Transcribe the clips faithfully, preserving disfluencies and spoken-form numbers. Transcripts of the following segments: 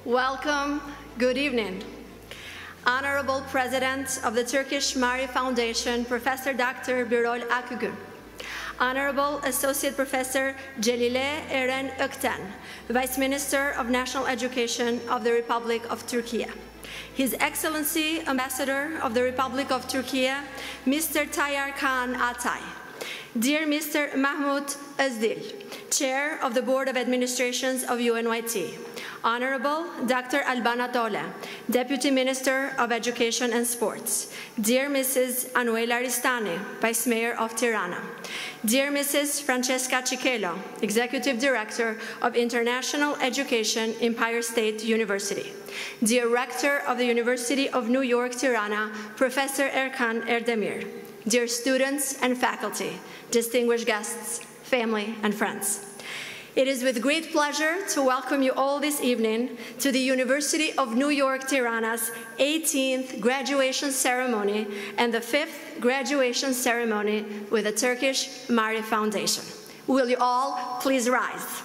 Welcome, good evening. Honorable President of the Turkish Mari Foundation, Professor Doctor Birol Akgün. Honorable Associate Professor Celile Eren Ökten, Vice Minister of National Education of the Republic of Turkey. His Excellency Ambassador of the Republic of Turkey, Mister Tayyar Khan Atay. Dear Mister Mahmoud Özdil, Chair of the Board of Administrations of U N Y T. Honorable Doctor Albana Tole, Deputy Minister of Education and Sports. Dear Missus Anuela Ristani, Vice Mayor of Tirana. Dear Missus Francesca Cicchelo, Executive Director of International Education, Empire State University. Dear Rector of the University of New York, Tirana, Professor Erkan Erdemir. Dear students and faculty, distinguished guests, family, and friends. It is with great pleasure to welcome you all this evening to the University of New York Tirana's eighteenth graduation ceremony and the fifth graduation ceremony with the Turkish Mari Foundation. Will you all please rise?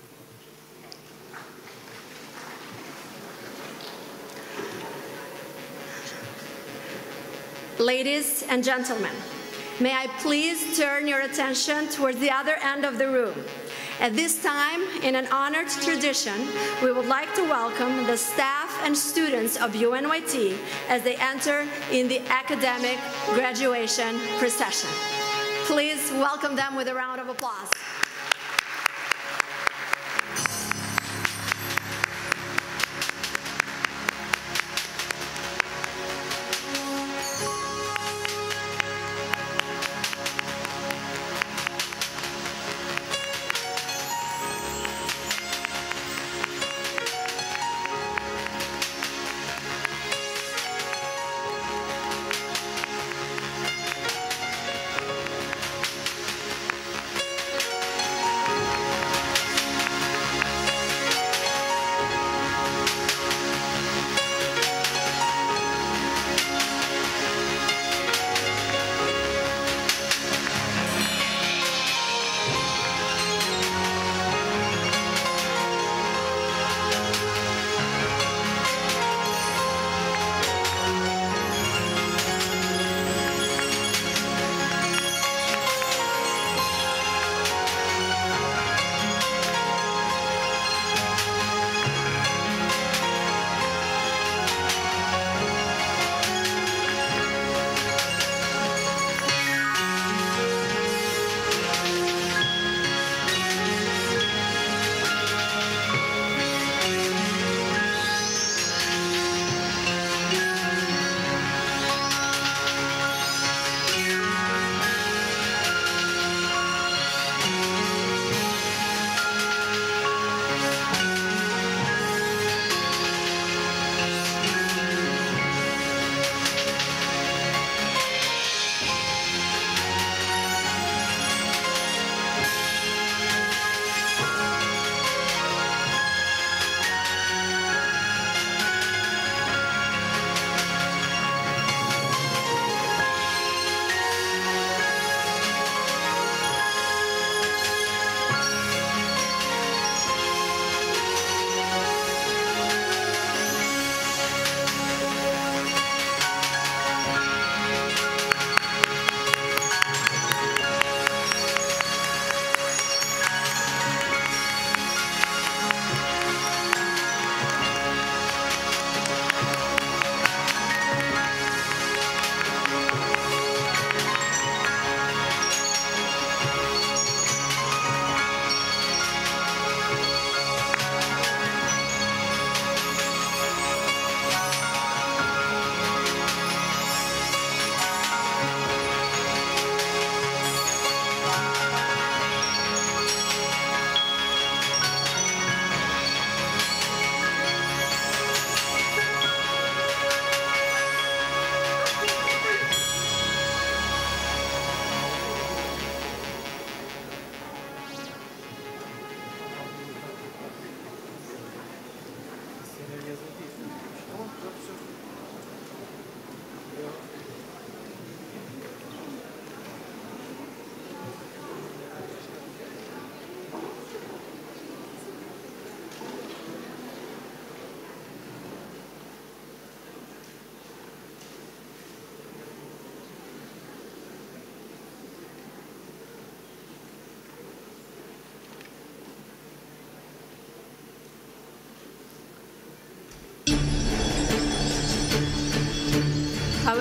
Ladies and gentlemen, may I please turn your attention towards the other end of the room. At this time, in an honored tradition, we would like to welcome the staff and students of U N Y T as they enter in the academic graduation procession. Please welcome them with a round of applause.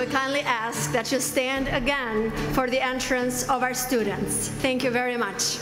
kindly ask that you stand again for the entrance of our students. Thank you very much.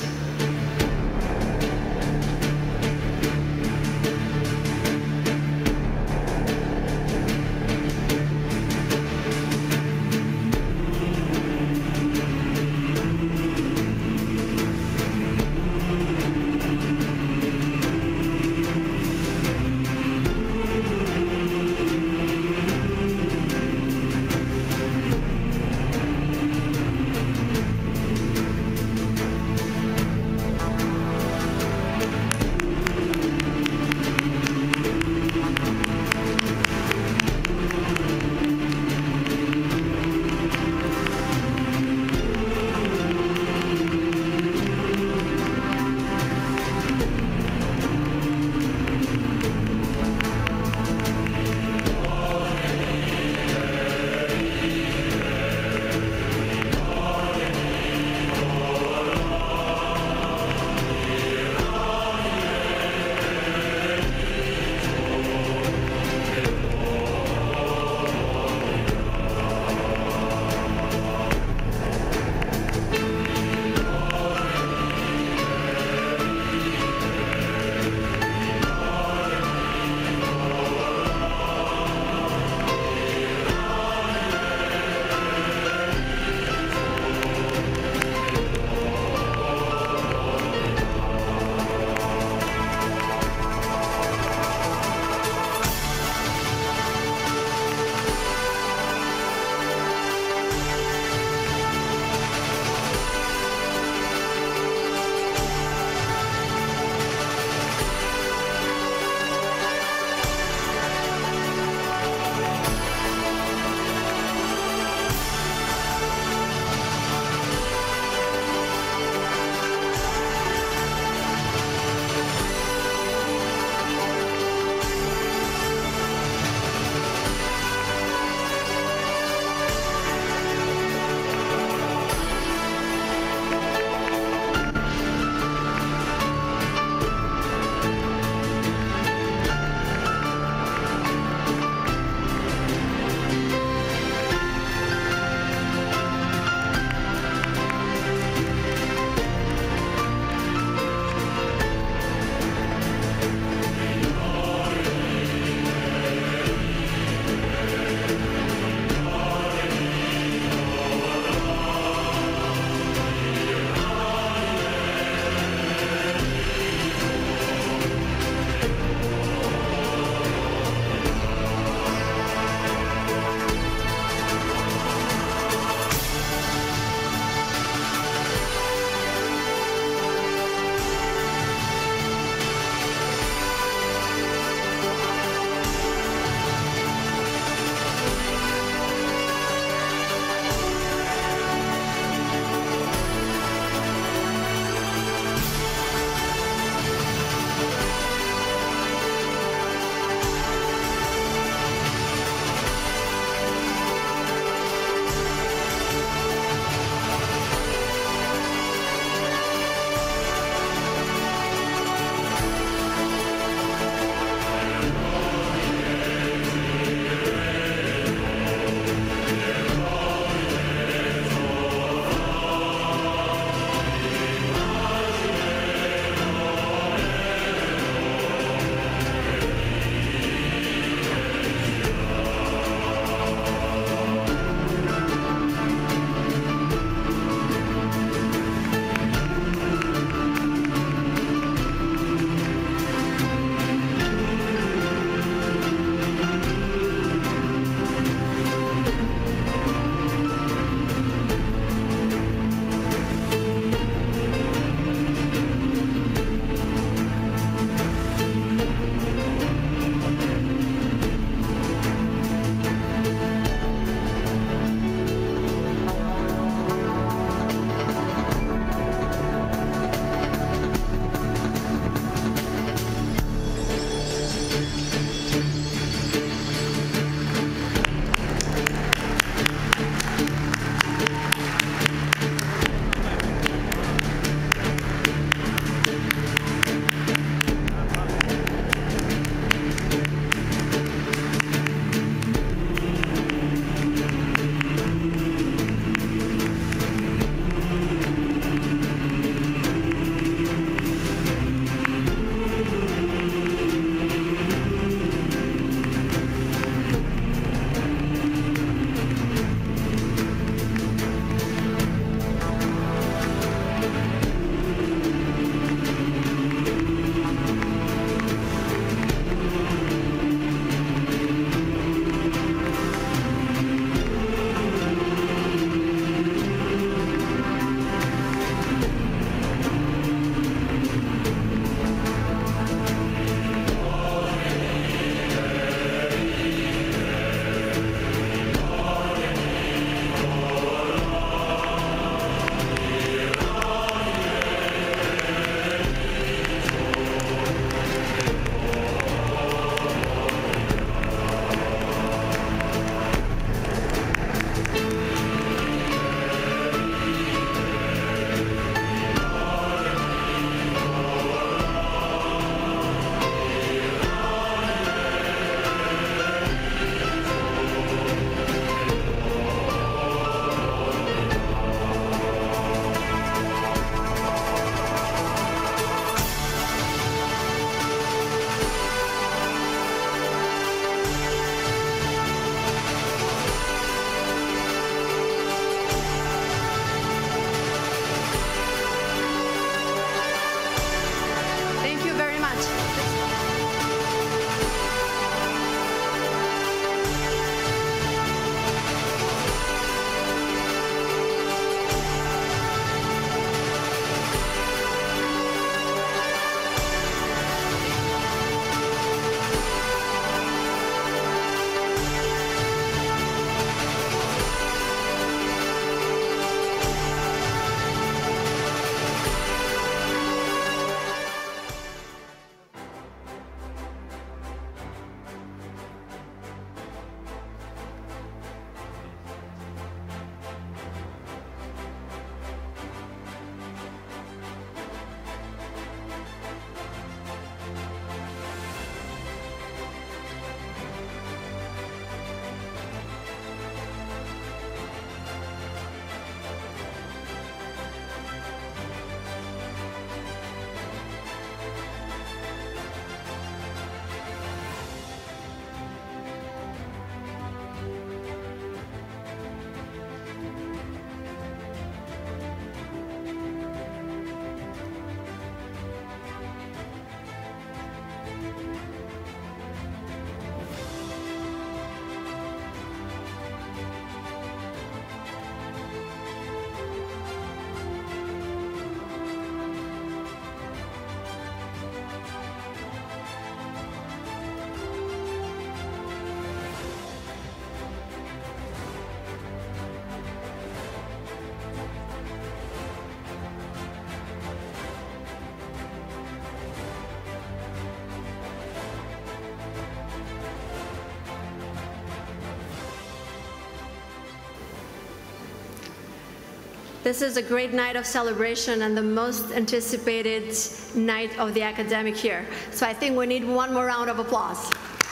This is a great night of celebration and the most anticipated night of the academic year. So I think we need one more round of applause.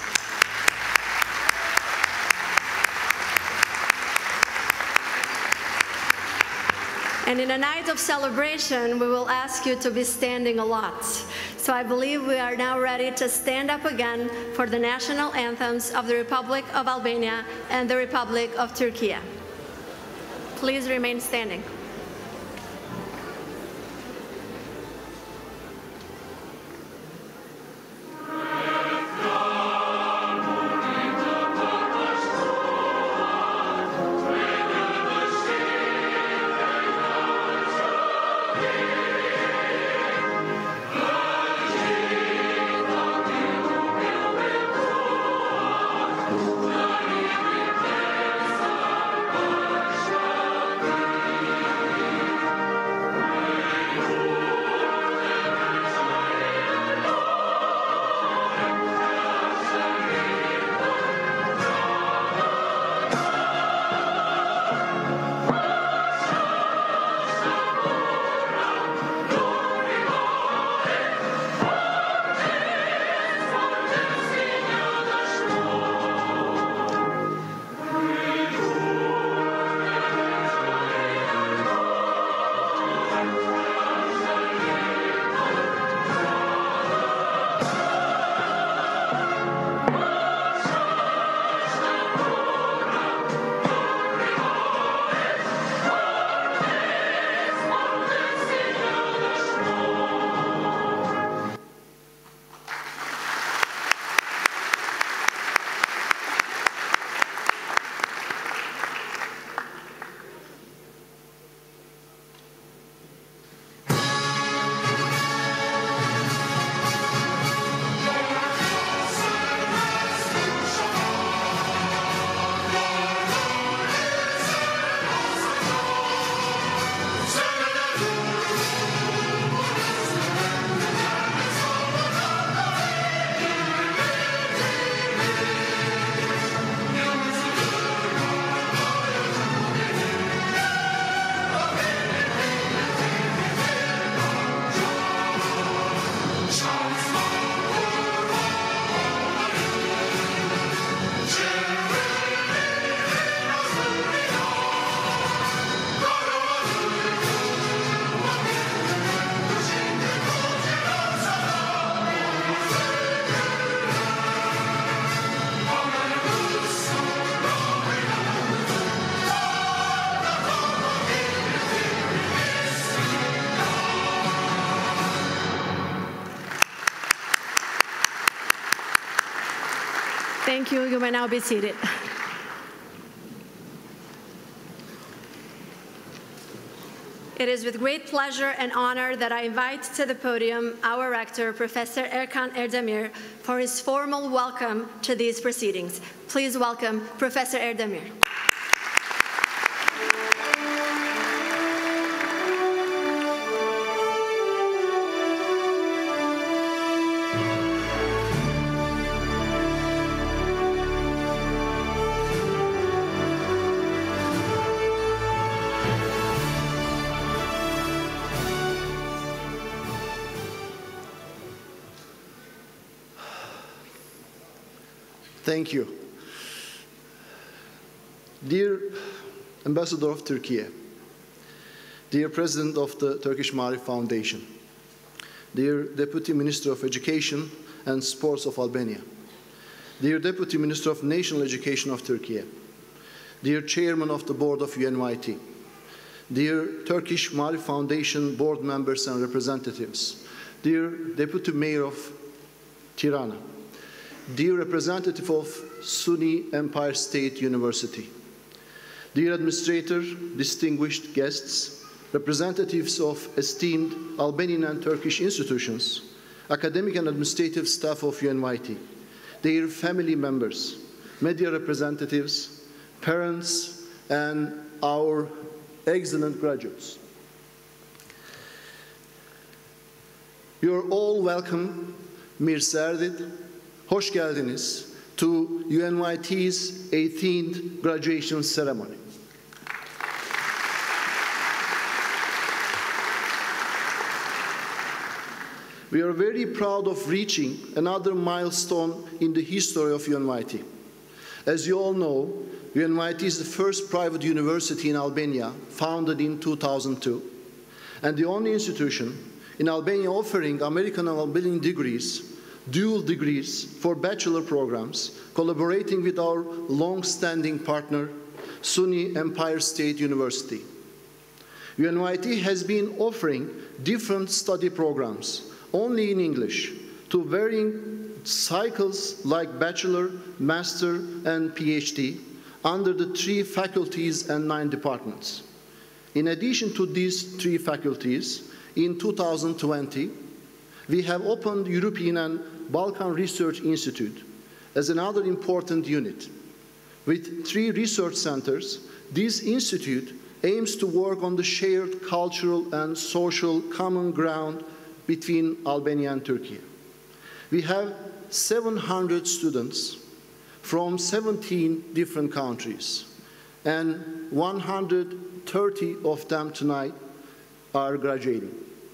And in a night of celebration, we will ask you to be standing a lot. So I believe we are now ready to stand up again for the national anthems of the Republic of Albania and the Republic of Turkey. Please remain standing. Thank you. You may now be seated. It is with great pleasure and honor that I invite to the podium our rector, Professor Erkan Erdemir, for his formal welcome to these proceedings. Please welcome Professor Erdemir. Thank you. Dear Ambassador of Turkey, dear President of the Turkish Maarif Foundation, dear Deputy Minister of Education and Sports of Albania, dear Deputy Minister of National Education of Turkey, dear Chairman of the Board of U N Y T, dear Turkish Maarif Foundation board members and representatives, dear Deputy Mayor of Tirana, dear representative of SUNY Empire State University, dear administrator, distinguished guests, representatives of esteemed Albanian and Turkish institutions, academic and administrative staff of U N Y T, their family members, media representatives, parents, and our excellent graduates. You're all welcome, Mir Serdit. Hoş geldiniz to U N Y T's eighteenth graduation ceremony. We are very proud of reaching another milestone in the history of U N Y T. As you all know, U N Y T is the first private university in Albania, founded in two thousand two, and the only institution in Albania offering American and Albanian degrees, dual degrees for bachelor programs, collaborating with our long-standing partner, SUNY Empire State University. U N Y T has been offering different study programs, only in English, to varying cycles like bachelor, master, and PhD, under the three faculties and nine departments. In addition to these three faculties, in two thousand twenty, we have opened European and Balkan Research Institute as another important unit. With three research centers, this institute aims to work on the shared cultural and social common ground between Albania and Turkey. We have seven hundred students from seventeen different countries, and one hundred thirty of them tonight are graduating.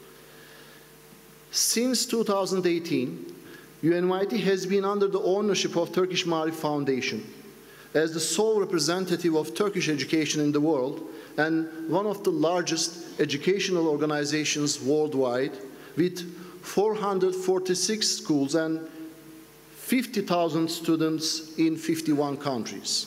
Since two thousand eighteen, U N Y T has been under the ownership of Turkish Maarif Foundation as the sole representative of Turkish education in the world and one of the largest educational organizations worldwide, with four hundred forty-six schools and fifty thousand students in fifty-one countries.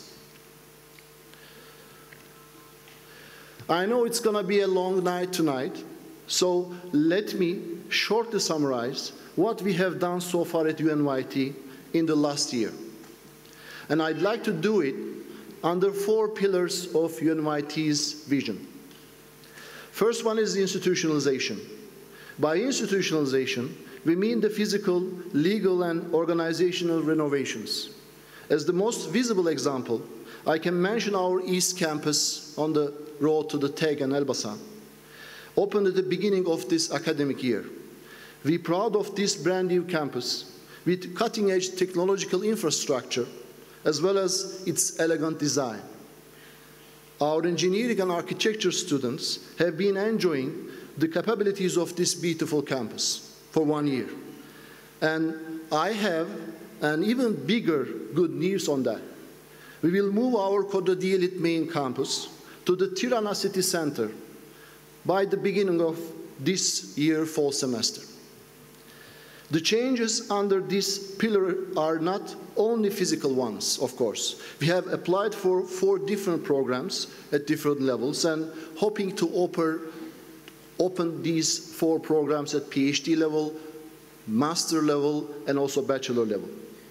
I know it's going to be a long night tonight, so let me shortly summarize what we have done so far at U N Y T in the last year. And I'd like to do it under four pillars of U N Y T's vision. First one is the institutionalization. By institutionalization, we mean the physical, legal, and organizational renovations. As the most visible example, I can mention our East Campus on the road to the Teg and Elbasan, opened at the beginning of this academic year. We're proud of this brand new campus with cutting-edge technological infrastructure as well as its elegant design. Our engineering and architecture students have been enjoying the capabilities of this beautiful campus for one year. And I have an even bigger good news on that. We will move our Kodra Diyelit main campus to the Tirana city center by the beginning of this year fall semester. The changes under this pillar are not only physical ones, of course. We have applied for four different programs at different levels and hoping to offer, open these four programs at PhD level, master level, and also bachelor level.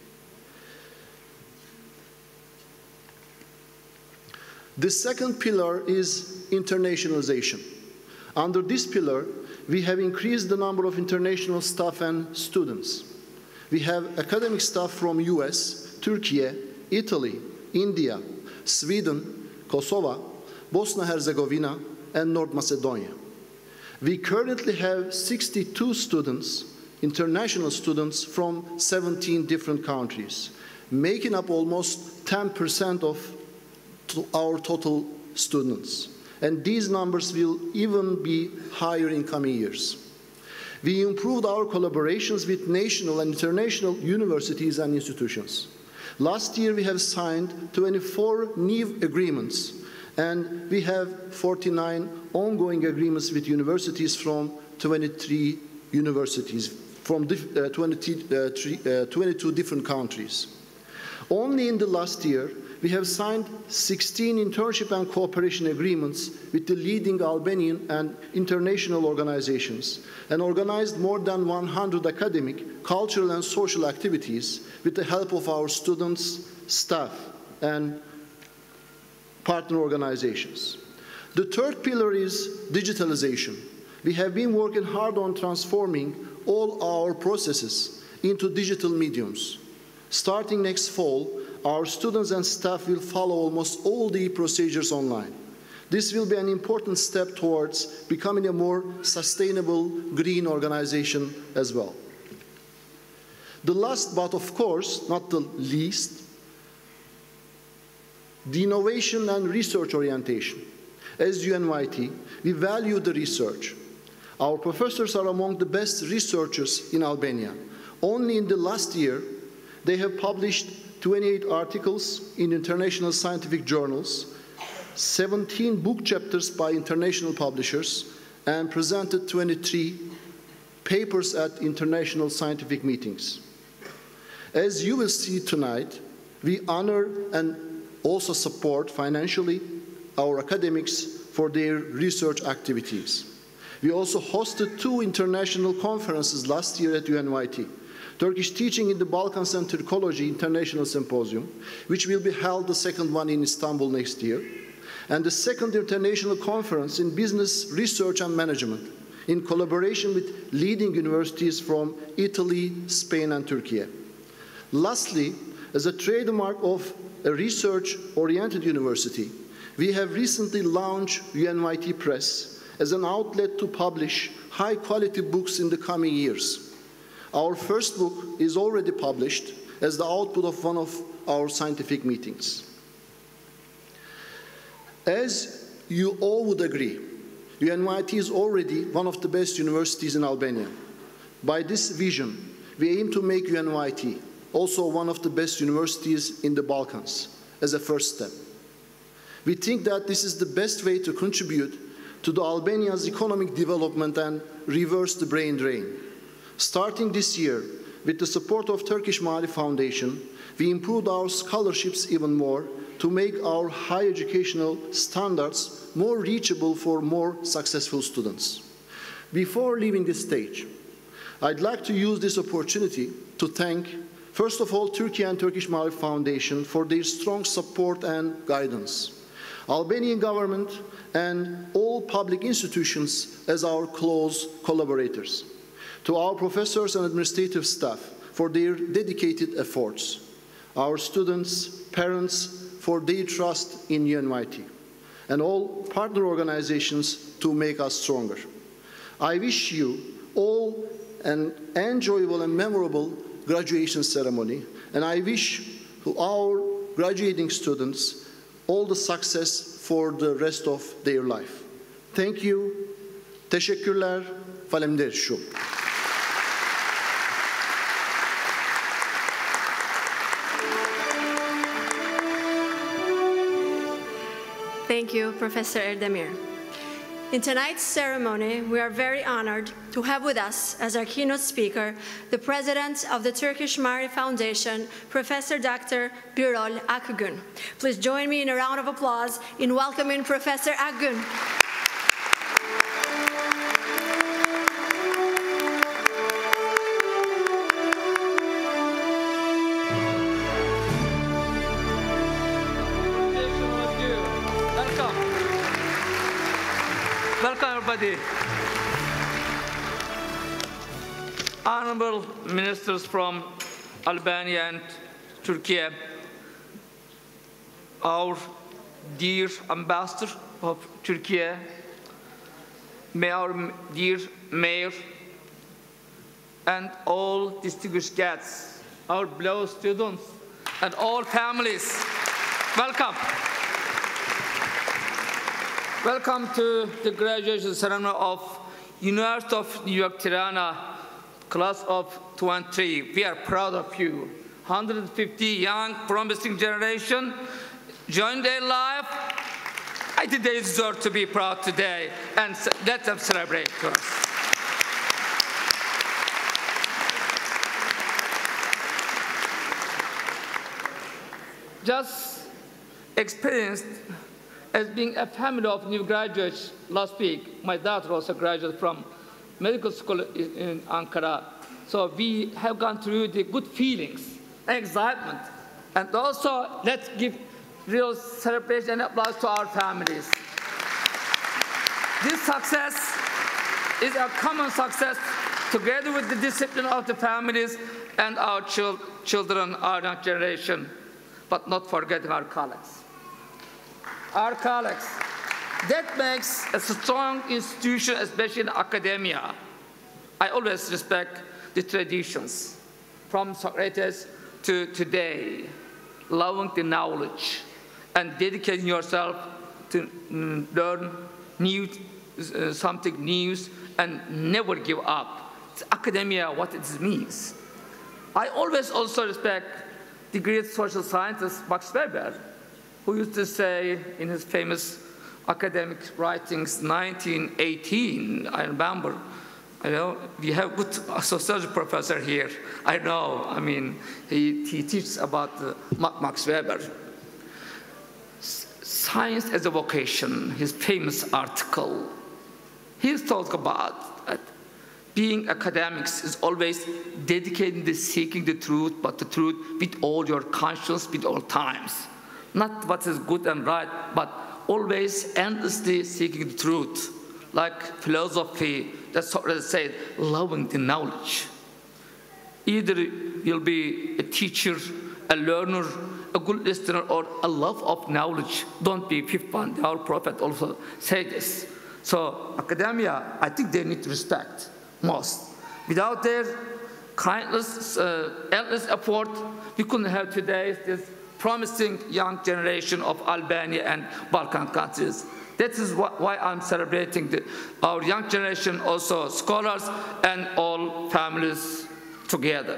The second pillar is internationalization. Under this pillar, we have increased the number of international staff and students. We have academic staff from U S, Turkey, Italy, India, Sweden, Kosovo, Bosnia-Herzegovina, and North Macedonia. We currently have sixty-two students, international students from seventeen different countries, making up almost ten percent of our total students. And these numbers will even be higher in coming years. We improved our collaborations with national and international universities and institutions. Last year, we have signed twenty-four new agreements, and we have forty-nine ongoing agreements with universities from twenty-three universities, from uh, twenty-two different countries. Only in the last year, we have signed sixteen internship and cooperation agreements with the leading Albanian and international organizations and organized more than one hundred academic, cultural, and social activities with the help of our students, staff, and partner organizations. The third pillar is digitalization. We have been working hard on transforming all our processes into digital mediums. Starting next fall, our students and staff will follow almost all the procedures online. This will be an important step towards becoming a more sustainable green organization as well. The last, but of course not the least, the innovation and research orientation. As U N Y T, we value the research. Our professors are among the best researchers in Albania. Only in the last year, they have published twenty-eight articles in international scientific journals, seventeen book chapters by international publishers, and presented twenty-three papers at international scientific meetings. As you will see tonight, we honor and also support financially our academics for their research activities. We also hosted two international conferences last year at U N Y T. Turkish Teaching in the Balkans and Turkology International Symposium, which will be held the second one in Istanbul next year, and the second international conference in business research and management in collaboration with leading universities from Italy, Spain, and Turkey. Lastly, as a trademark of a research-oriented university, we have recently launched U N Y T Press as an outlet to publish high-quality books in the coming years. Our first book is already published as the output of one of our scientific meetings. As you all would agree, U N Y T is already one of the best universities in Albania. By this vision, we aim to make U N Y T also one of the best universities in the Balkans as a first step. We think that this is the best way to contribute to the Albania's economic development and reverse the brain drain. Starting this year, with the support of Turkish Maarif Foundation, we improved our scholarships even more to make our high educational standards more reachable for more successful students. Before leaving this stage, I'd like to use this opportunity to thank, first of all, Turkey and Turkish Maarif Foundation for their strong support and guidance, Albanian government and all public institutions as our close collaborators, to our professors and administrative staff for their dedicated efforts, our students, parents for their trust in U N Y T, and all partner organizations to make us stronger. I wish you all an enjoyable and memorable graduation ceremony, and I wish to our graduating students all the success for the rest of their life. Thank you. Teşekkürler. Faleminderit shumë. Thank you, Professor Erdemir. In tonight's ceremony, we are very honored to have with us as our keynote speaker, the President of the Turkish Maarif Foundation, Professor Doctor Birol Akgün. Please join me in a round of applause in welcoming Professor Akgün. Welcome, everybody. Honorable ministers from Albania and Turkey, our dear ambassador of Turkey, our dear mayor, and all distinguished guests, our beloved students, and all families, welcome. Welcome to the graduation ceremony of University of New York Tirana, class of twenty-three. We are proud of you. one hundred fifty young, promising generation joined their life. I think they deserve to be proud today, and let them celebrate to us. Just experienced as being a family of new graduates last week. My daughter also graduated from medical school in Ankara. So we have gone through the good feelings, excitement, and also let's give real celebration and applause to our families. This success is a common success together with the discipline of the families and our chil children, our young generation, but not forgetting our colleagues. Our colleagues. That makes a strong institution, especially in academia. I always respect the traditions, from Socrates to today, loving the knowledge and dedicating yourself to mm, learn new, uh, something new and never give up. It's academia, what it means. I always also respect the great social scientist Max Weber, who used to say in his famous academic writings, nineteen eighteen, I remember, you know, we have good sociology professor here. I know, I mean, he, he teaches about uh, Max Weber. Science as a vocation, his famous article. He's talked about that being academics is always dedicated to seeking the truth, but the truth with all your conscience, with all times. Not what is good and right, but always endlessly seeking the truth. Like philosophy, that's what they say, loving the knowledge. Either you'll be a teacher, a learner, a good listener, or a love of knowledge. Don't be fifth one. Our prophet also said this. So academia, I think they need respect most. Without their kindness, uh, endless effort, we couldn't have today this promising young generation of Albania and Balkan countries. That is why I'm celebrating the, our young generation, also scholars and all families together.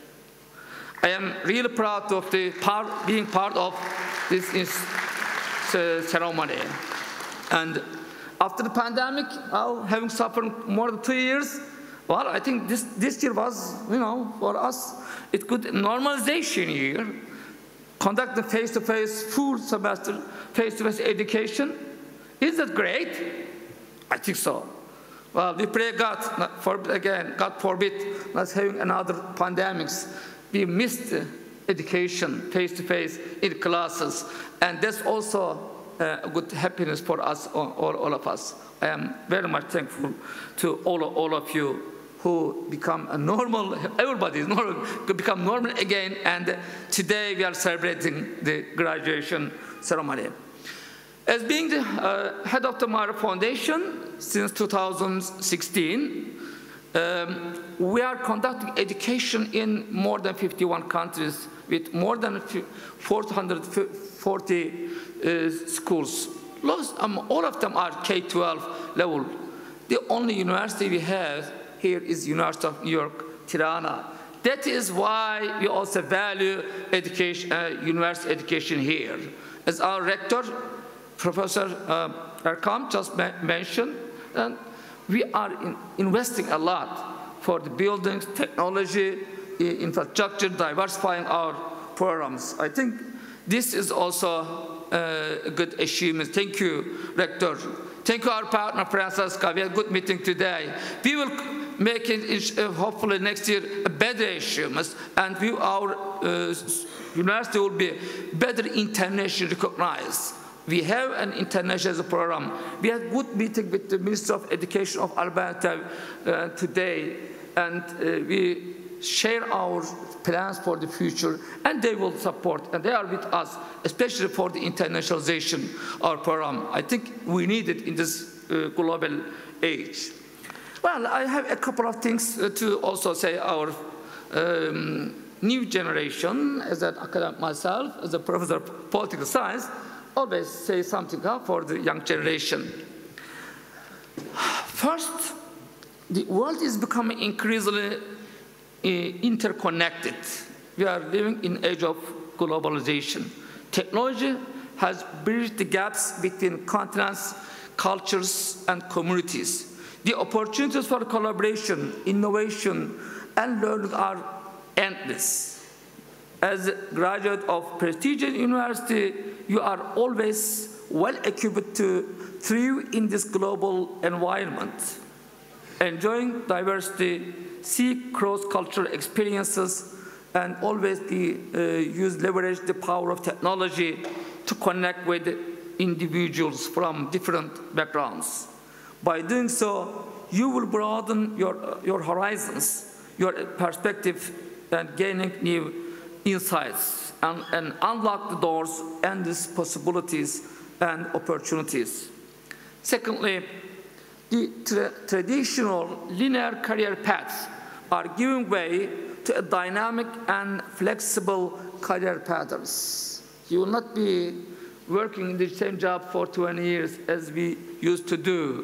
I am really proud of the part, being part of this uh, ceremony. And after the pandemic, well, having suffered more than two years, well, I think this, this year was, you know, for us, it could normalization year, conducting face-to-face full semester, face-to-face education. Is that great? I think so. Well, we pray God, for, again, God forbid, not having another pandemics. We missed education face-to-face in classes, and that's also a good happiness for us, all, all of us. I am very much thankful to all, all of you who become a normal, everybody is normal, could become normal again, and today we are celebrating the graduation ceremony. As being the uh, head of the Mari Foundation since two thousand sixteen, um, we are conducting education in more than fifty-one countries with more than four hundred forty uh, schools. Most, um, all of them are K twelve level. The only university we have here is University of New York, Tirana. That is why we also value education, uh, university education here. As our rector, Professor uh, Erkam just ma mentioned, and we are in investing a lot for the buildings, technology, infrastructure, diversifying our programs. I think this is also uh, a good achievement. Thank you, Rector. Thank you, our partner, Francesca. We had a good meeting today. We will make it, uh, hopefully next year, a better achievement, and we, our uh, university will be better internationally recognized. We have an international program. We had a good meeting with the Minister of Education of Albania uh, today, and uh, we share our plans for the future, and they will support, and they are with us, especially for the internationalization of our program. I think we need it in this uh, global age. Well, I have a couple of things uh, to also say our um, new generation, as an academic myself, as a professor of political science, always say something uh, for the young generation. First, the world is becoming increasingly uh, interconnected. We are living in an age of globalization. Technology has bridged the gaps between continents, cultures, and communities. The opportunities for collaboration, innovation, and learning are endless. As a graduate of prestigious university, you are always well equipped to thrive in this global environment. Enjoying diversity, seek cross-cultural experiences, and always be, uh, use, leverage the power of technology to connect with individuals from different backgrounds. By doing so, you will broaden your, your horizons, your perspective, and gaining new insights, and, and unlock the doors, endless possibilities and opportunities. Secondly, the tra traditional linear career paths are giving way to a dynamic and flexible career patterns. You will not be working in the same job for twenty years as we used to do.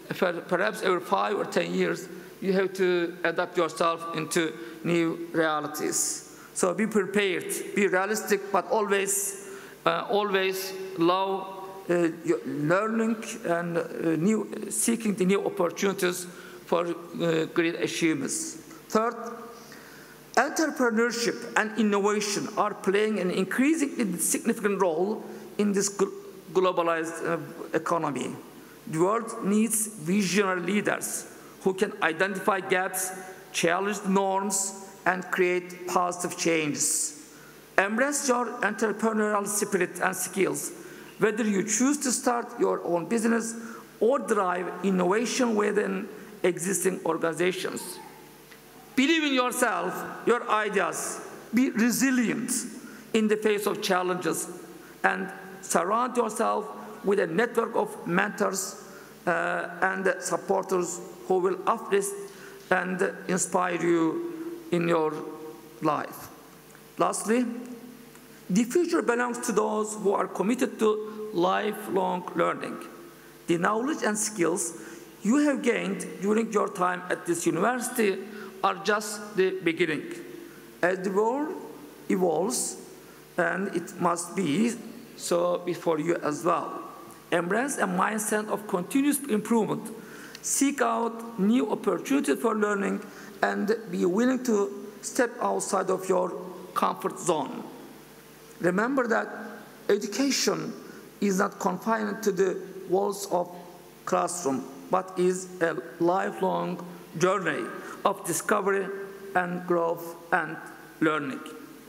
perhaps every five or ten years, you have to adapt yourself into new realities. So be prepared, be realistic, but always, uh, always allow uh, learning and uh, new, seeking the new opportunities for uh, great achievements. Third, entrepreneurship and innovation are playing an increasingly significant role in this globalized uh, economy. The world needs visionary leaders who can identify gaps, challenge the norms, and create positive changes. Embrace your entrepreneurial spirit and skills, whether you choose to start your own business or drive innovation within existing organizations. Believe in yourself, your ideas, be resilient in the face of challenges, and surround yourself with a network of mentors uh, and supporters who will uplift and inspire you in your life. Lastly, the future belongs to those who are committed to lifelong learning. The knowledge and skills you have gained during your time at this university are just the beginning. As the world evolves, and it must be so before you as well, embrace a mindset of continuous improvement. Seek out new opportunities for learning and be willing to step outside of your comfort zone. Remember that education is not confined to the walls of classroom, but is a lifelong journey of discovery and growth and learning.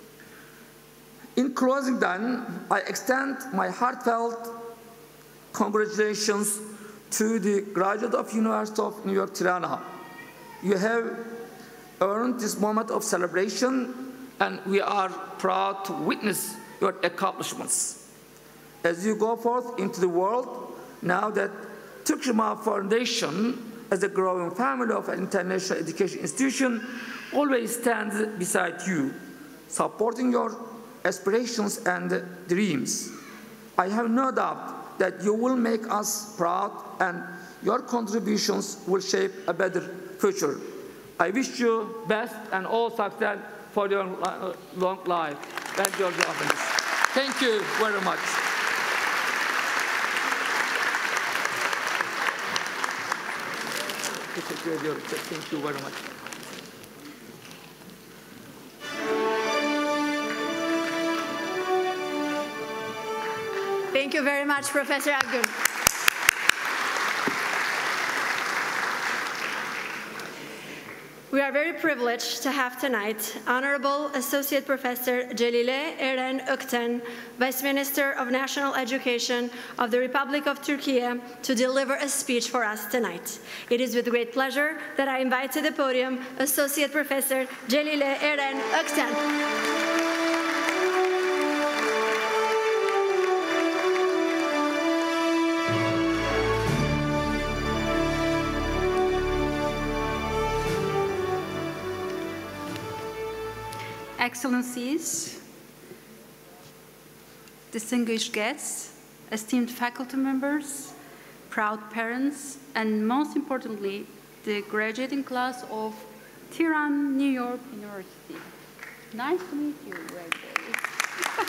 In closing then, I extend my heartfelt congratulations to the graduate of University of New York, Tirana. You have earned this moment of celebration, and we are proud to witness your accomplishments. As you go forth into the world, now that Turkish Mavi Foundation, as a growing family of an international education institution, always stands beside you, supporting your aspirations and dreams. I have no doubt that you will make us proud, and your contributions will shape a better future. I wish you best and all success for your long life. Thank you, Thank you very much. Thank you very much. Thank you very much, Professor Akgün. We are very privileged to have tonight Honorable Associate Professor Celile Eren Ökten, Vice Minister of National Education of the Republic of Turkey, to deliver a speech for us tonight. It is with great pleasure that I invite to the podium Associate Professor Celile Eren Ökten. Excellencies, distinguished guests, esteemed faculty members, proud parents, and most importantly, the graduating class of Tehran, New York University. Nice to meet you, right there.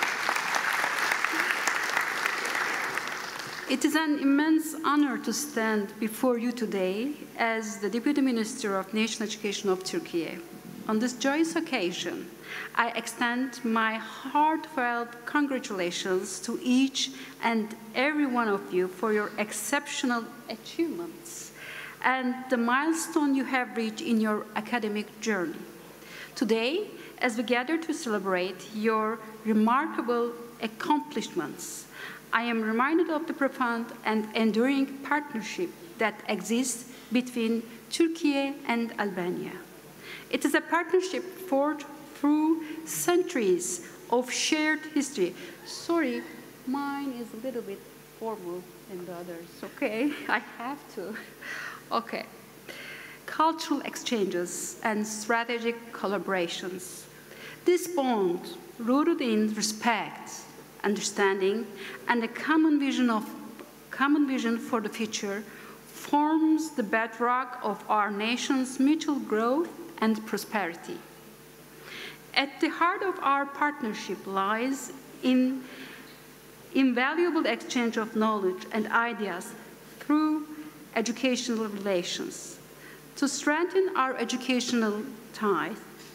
It is an immense honor to stand before you today as the Deputy Minister of National Education of Turkey. On this joyous occasion, I extend my heartfelt congratulations to each and every one of you for your exceptional achievements and the milestone you have reached in your academic journey. Today, as we gather to celebrate your remarkable accomplishments, I am reminded of the profound and enduring partnership that exists between Turkey and Albania. It is a partnership forged through centuries of shared history. Sorry, mine is a little bit formal than the others, okay? I have to. Okay. Cultural exchanges and strategic collaborations. This bond, rooted in respect, understanding, and a common vision of common vision for the future, forms the bedrock of our nation's mutual growth and prosperity. At the heart of our partnership lies in invaluable exchange of knowledge and ideas through educational relations. To strengthen our educational ties,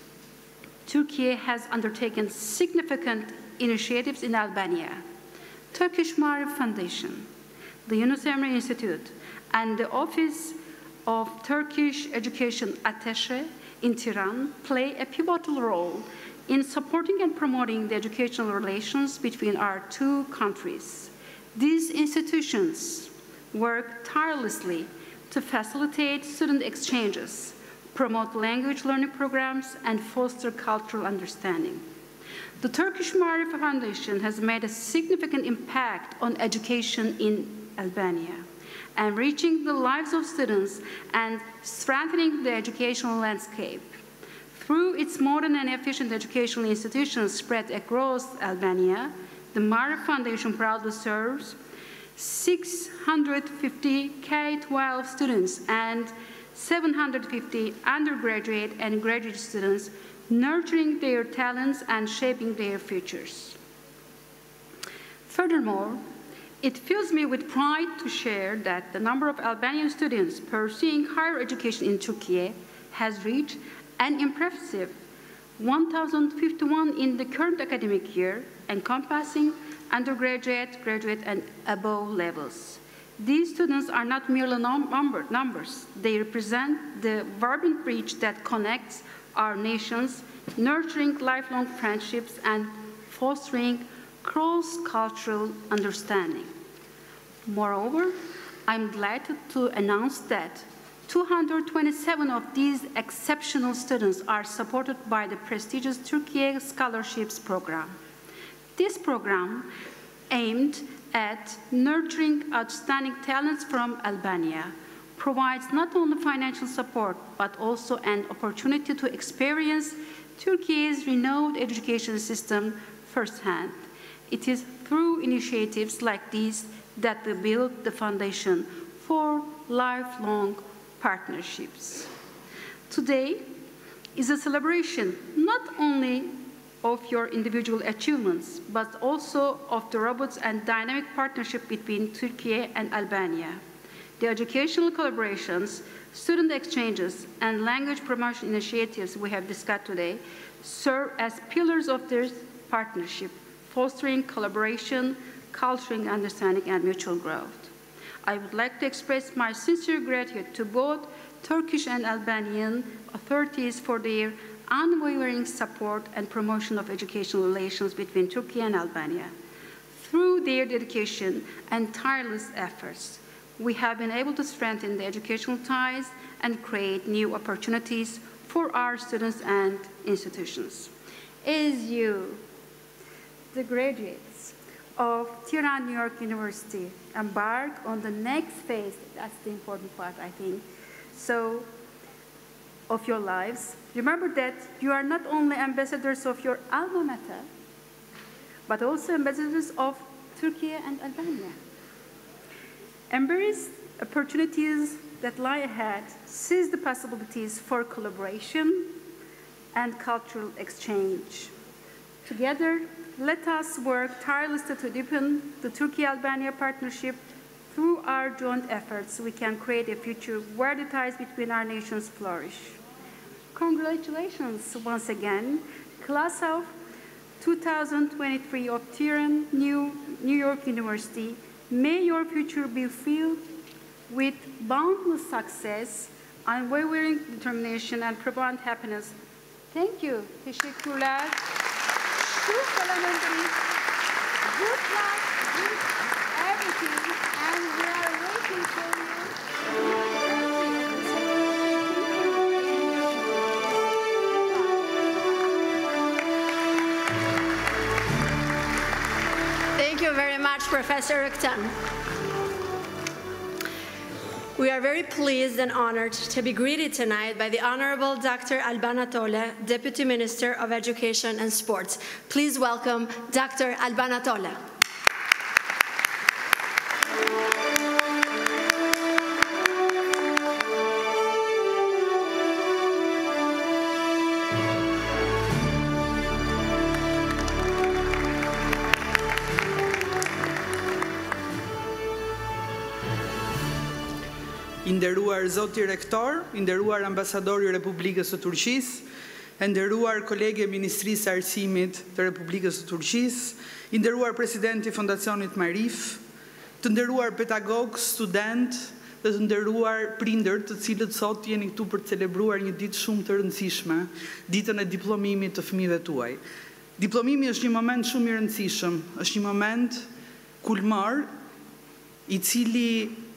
Turkey has undertaken significant initiatives in Albania. Turkish Maarif Foundation, the Yunus Emre Institute, and the Office of Turkish Education Attaché in Tehran play a pivotal role in supporting and promoting the educational relations between our two countries. These institutions work tirelessly to facilitate student exchanges, promote language learning programs, and foster cultural understanding. The Turkish Maarif Foundation has made a significant impact on education in Albania, enriching the lives of students and strengthening the educational landscape. Through its modern and efficient educational institutions spread across Albania, the Maarif Foundation proudly serves six hundred fifty K twelve students and seven hundred fifty undergraduate and graduate students, nurturing their talents and shaping their futures. Furthermore, it fills me with pride to share that the number of Albanian students pursuing higher education in Turkey has reached an impressive one thousand fifty-one in the current academic year, encompassing undergraduate, graduate, and above levels. These students are not merely numbered numbers. They represent the vibrant bridge that connects our nations, nurturing lifelong friendships and fostering cross-cultural understanding. Moreover, I'm delighted to announce that two hundred twenty-seven of these exceptional students are supported by the prestigious Turkey Scholarships Program. This program, aimed at nurturing outstanding talents from Albania, provides not only financial support, but also an opportunity to experience Turkey's renowned education system firsthand. It is through initiatives like these that we build the foundation for lifelong partnerships. Today is a celebration not only of your individual achievements, but also of the robust and dynamic partnership between Turkey and Albania. The educational collaborations, student exchanges, and language promotion initiatives we have discussed today serve as pillars of this partnership, fostering collaboration, cultural understanding, and mutual growth. I would like to express my sincere gratitude to both Turkish and Albanian authorities for their unwavering support and promotion of educational relations between Turkey and Albania. Through their dedication and tireless efforts, we have been able to strengthen the educational ties and create new opportunities for our students and institutions. As you, the graduates of Tehran New York University, embark on the next phase, that's the important part, I think, so, of your lives, remember that you are not only ambassadors of your alma mater, but also ambassadors of Turkey and Albania. Embrace opportunities that lie ahead, seize the possibilities for collaboration and cultural exchange. Together, let us work tirelessly to deepen the Turkey-Albania partnership. Through our joint efforts, we can create a future where the ties between our nations flourish. Congratulations once again, class of two thousand twenty-three of Tehran New, New York University. May your future be filled with boundless success, unwavering determination, and profound happiness. Thank you. Teşekkürler. Good luck with everything, and we are waiting for you. Thank you very much, Professor Öktem. We are very pleased and honored to be greeted tonight by the Honorable Doctor Albana Tolle, Deputy Minister of Education and Sports. Please welcome Doctor Albana Tolle. i nderuar zoti rektor, i nderuar ambasadori i Republikës së Turqisë, e nderuar kolege e Ministrisë së Arsimit të Republikës së Turqisë, i nderuar presidenti i Fondacionit Marif, të nderuar pedagog, student dhe të nderuar prindër, të cilët sot jeni këtu për të celebruar një ditë shumë të rëndësishme, ditën e diplomimit të fëmijëve tuaj. Diplomimi është një moment shumë i rëndësishëm, është një moment kulmor i cili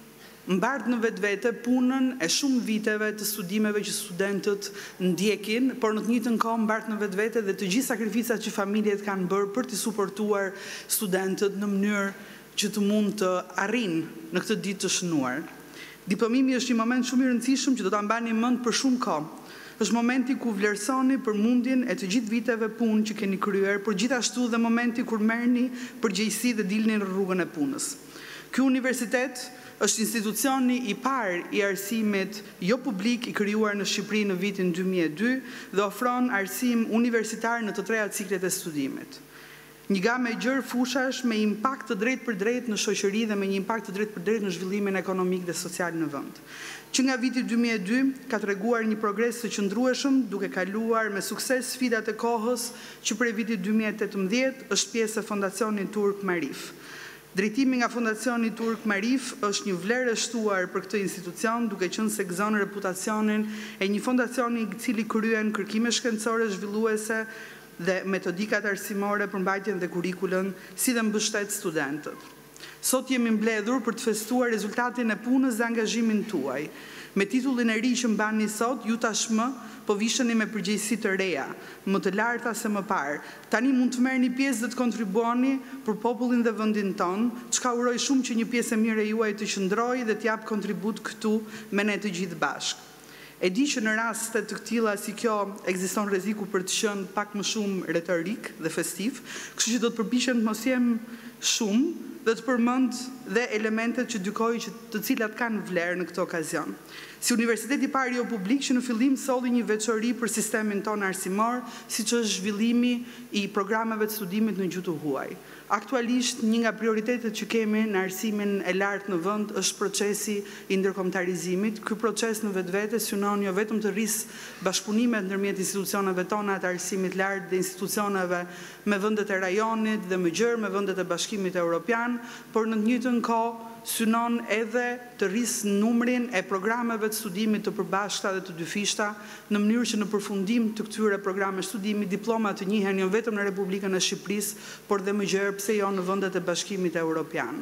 mbart në vetvete punën e shumë viteve të studimeve që studentët ndjekin, por në të njëjtën kohë mbart në vetvete dhe të gjithë sakrificat që familjet kanë bërë për të suportuar studentët në mënyrë që të mund të arrijnë në këtë ditë të shënuar. Diplomimi është një moment shumë i rëndësishëm që do ta mbani mend për shumë kohë. Është momenti ku vlerësoni përmendjen e të gjithë viteve punë që keni kryer, por gjithashtu dhe momenti kur merrni përgjegjësi dhe dilni në rrugën e punës. Ky universitet është institucioni i parë i arsimit jo publik i krijuar në Shqipëri në vitin dy mijë e dy dhe ofron arsim universitar në të treja ciklet e studimit. Një gamë e gjerë fushash me impakt të drejtë për drejtë në shoqëri dhe me një impakt të drejtë për drejtë në zhvillimin ekonomik dhe social në vend. Që nga viti dy mijë e dy ka treguar një progres të qëndrueshëm duke kaluar me sukses sfidat e kohës që prej vitit dy mijë e tetëmbëdhjetë është pjesë e Fondacionit Turk Marif. Drejtimi nga Fondacioni Turk Marif është një vlerë e shtuar për këtë institucion, duke qenë se gëzon reputacionin e një fondacioni i cili kryen kërkime shkencore zhvilluese dhe metodikat arsimore për mbajtjen dhe kurikulën, si dhe mbështet studentët. Sot jemi mbledhur për të festuar rezultatin e punës dhe angazhimin tuaj. Me titullin e ri që mbani sot, ju tashmë po visheni me përgjegjësi të reja, më të larta se më parë. Tani mund të merrni pjesë dhe të kontribuoni për popullin dhe vendin ton, çka uroj shumë që një pjesë e mirë e juaj të qëndrojë dhe të jap kontribut këtu me ne të gjithë bashkë. E di që në raste të këtilla si kjo ekziston rreziku për të qenë pak më shumë retorik dhe festiv, kështu që do të përpiqem të mos jem shumë dhe të përmend dhe elementet që dykoj që të cilat kanë vlerë në këtë okazion. Si universitet i parë jo publik që në fillim solli një veçori për sistemin tonë arsimor, siç është zhvillimi i programeve të studimit në gjuhë të huaj. Aktualisht, një nga prioritetet që kemi në arsimin e lartë në vend është procesi i ndërkombëtarizimit. Ky proces në vetvete synon jo vetëm të rrisë bashkëpunimet ndërmjet institucioneve tona të arsimit lartë dhe institucioneve me vendet e rajonit dhe më gjerë me vendet e Bashkimit Evropian, por në të njëjtën kohë synon edhe të rrisë numrin e programeve të studimit të përbashkëta dhe të dyfishta, në mënyrë që në përfundim të këtyre programe studimi diploma të njihen jo vetëm në Republikën e Shqipërisë, por dhe më gjerë pse jo në vendet e Bashkimit Evropian.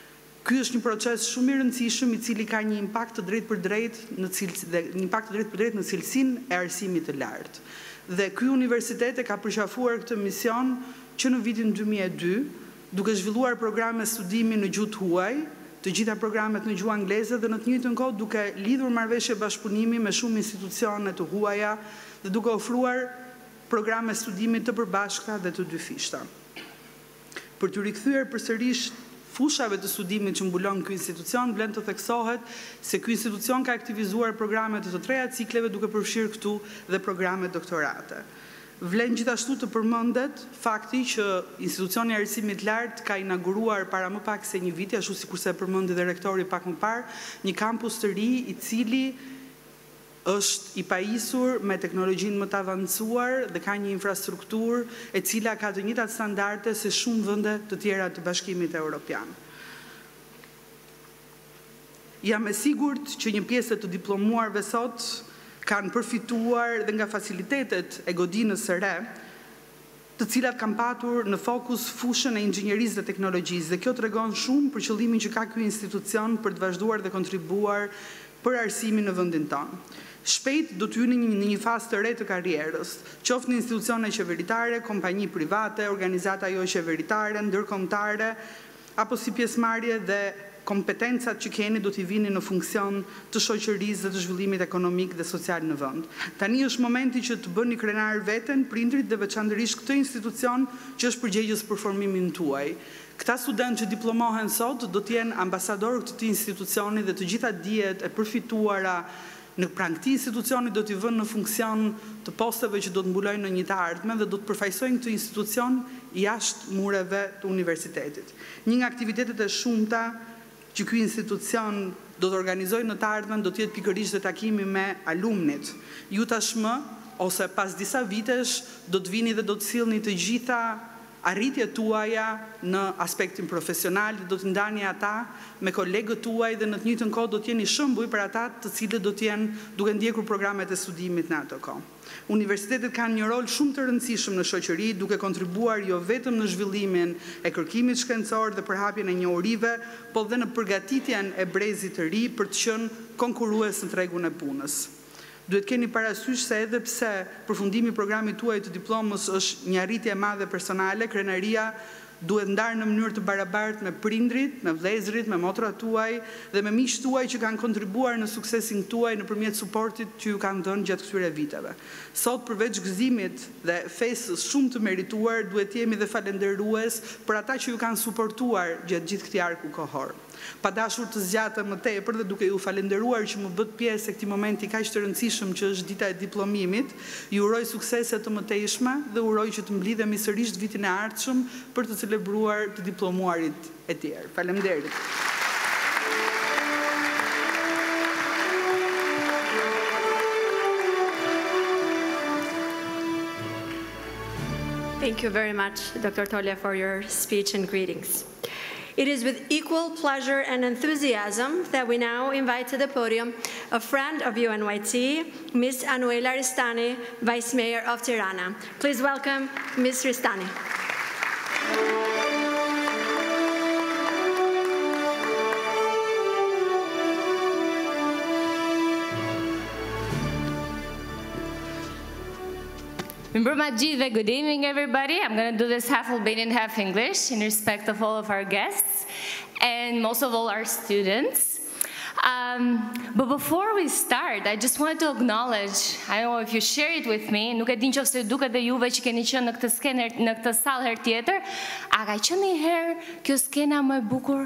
Ky është një proces shumë i rëndësishëm i cili ka një impakt të drejtë për drejtë në cilësi dhe një impakt të drejtë për drejtë në cilësinë e arsimit të lartë. Dhe ky universitet e ka përqafuar këtë mision që në vitin dy mijë e dy, duke zhvilluar programe studimi në gjuhë të huaj, të gjitha programet në gjuhë angleze dhe në të njëjtën kohë duke lidhur marrëveshje bashkëpunimi me shumë institucione të huaja dhe duke ofruar programe studimi të përbashkëta dhe të dyfishta. Për të rikthyer përsërish fushave të studimit që mbulon ky institucion, vlen të theksohet se ky institucion ka aktivizuar programe të të treja cikleve duke përfshirë këtu dhe programe doktorate. Vlen gjithashtu të përmendet fakti që institucioni i arsimit lartë ka inauguruar para më pak se një viti, ashtu sikurse e përmendi dhe rektori pak më parë, një kampus të ri i cili është i pajisur me teknologjinë më të avancuar dhe ka një infrastrukturë e cila ka të njëjtat standarde se shumë vende të tjera të Bashkimit Evropian. Jam e sigurt që një pjesë të diplomuarve sot kanë përfituar dhe nga facilitetet e godinës së re, të cilat kanë patur në fokus fushën e inxhinierisë dhe teknologjisë, dhe kjo tregon shumë për qëllimin që ka ky institucion për të vazhduar dhe kontribuar për arsimin në vendin tonë. Shpejt do të hyni në një fazë të re të karrierës, qoftë në institucione qeveritare, kompani private, organizata jo qeveritare, ndërkombëtare, apo si pjesëmarrje dhe kompetencat që keni do t'i vini në funksion të shoqërisë dhe të zhvillimit ekonomik dhe social në vend. Tani është momenti që të bëni krenar veten, prindrit dhe veçanërisht këtë institucion që është përgjegjës për formimin tuaj. Këta studentë që diplomohen sot do të jenë ambasadorë të këtij institucioni dhe të gjitha dijet e përfituara në pranë këtij institucioni do t'i vënë në funksion të posteve që do të mbulojnë në një të ardhmen dhe do të përfaqësojnë këtë institucion jashtë mureve të universitetit. Një nga aktivitetet e shumta që ky institucion do të organizojë në të ardhmen do të jetë pikërisht dhe takimi me alumnit. Ju tashmë, ose pas disa vitesh, do të vini dhe do të sillni të gjitha arritjet tuaja në aspektin profesional, do të ndani ata me kolegët tuaj dhe në të njëjtën kohë do të jeni shembull për ata të cilët do të jenë duke ndjekur programet e studimit në ato kohë. Universitetet kanë një rol shumë të rëndësishëm në shoqëri, duke kontribuar jo vetëm në zhvillimin e kërkimit shkencor dhe përhapjen e njohurive, por dhe në përgatitjen e brezit të ri për të qenë konkurrues në tregun e punës. Duhet keni parasysh se edhe pse përfundimi i programit tuaj të diplomës është një arritje e madhe personale, krenaria duhet ndarë në mënyrë të barabartë me prindrit, me vëllezërit, me motrat tuaj dhe me miqtë tuaj që kanë kontribuar në suksesin tuaj nëpërmjet suportit që ju kanë dhënë gjatë këtyre viteve. Sot përveç gëzimit dhe fesës shumë të merituar, duhet jemi dhe falendërues për ata që ju kanë suportuar gjatë gjithë këtij arku kohor. Pa dashur të zgjatëm më tepër dhe duke ju falendëruar që më bët pjesë e këtij momenti kaq të rëndësishëm që është dita e diplomimit, ju uroj suksese të mëtejshme dhe uroj që të mblidhemi sërish vitin e ardhshëm për të celebruar të diplomuarit e tjerë. Faleminderit. Thank you very much, Doctor Tolia, for your speech and greetings. It is with equal pleasure and enthusiasm that we now invite to the podium a friend of U N Y T, Miz Anuela Ristani, Vice Mayor of Tirana. Please welcome Miz Ristani. Good evening, everybody. I'm going to do this half Albanian, half English, in respect of all of our guests, and most of all our students. Um, but before we start, I just wanted to acknowledge, I don't know if you share it with me, nuk e din qofse duket dhe juve që keni qenë në këtë skener, në këtë sallë herë tjetër, a ka qenë një herë kjo skena më e bukur?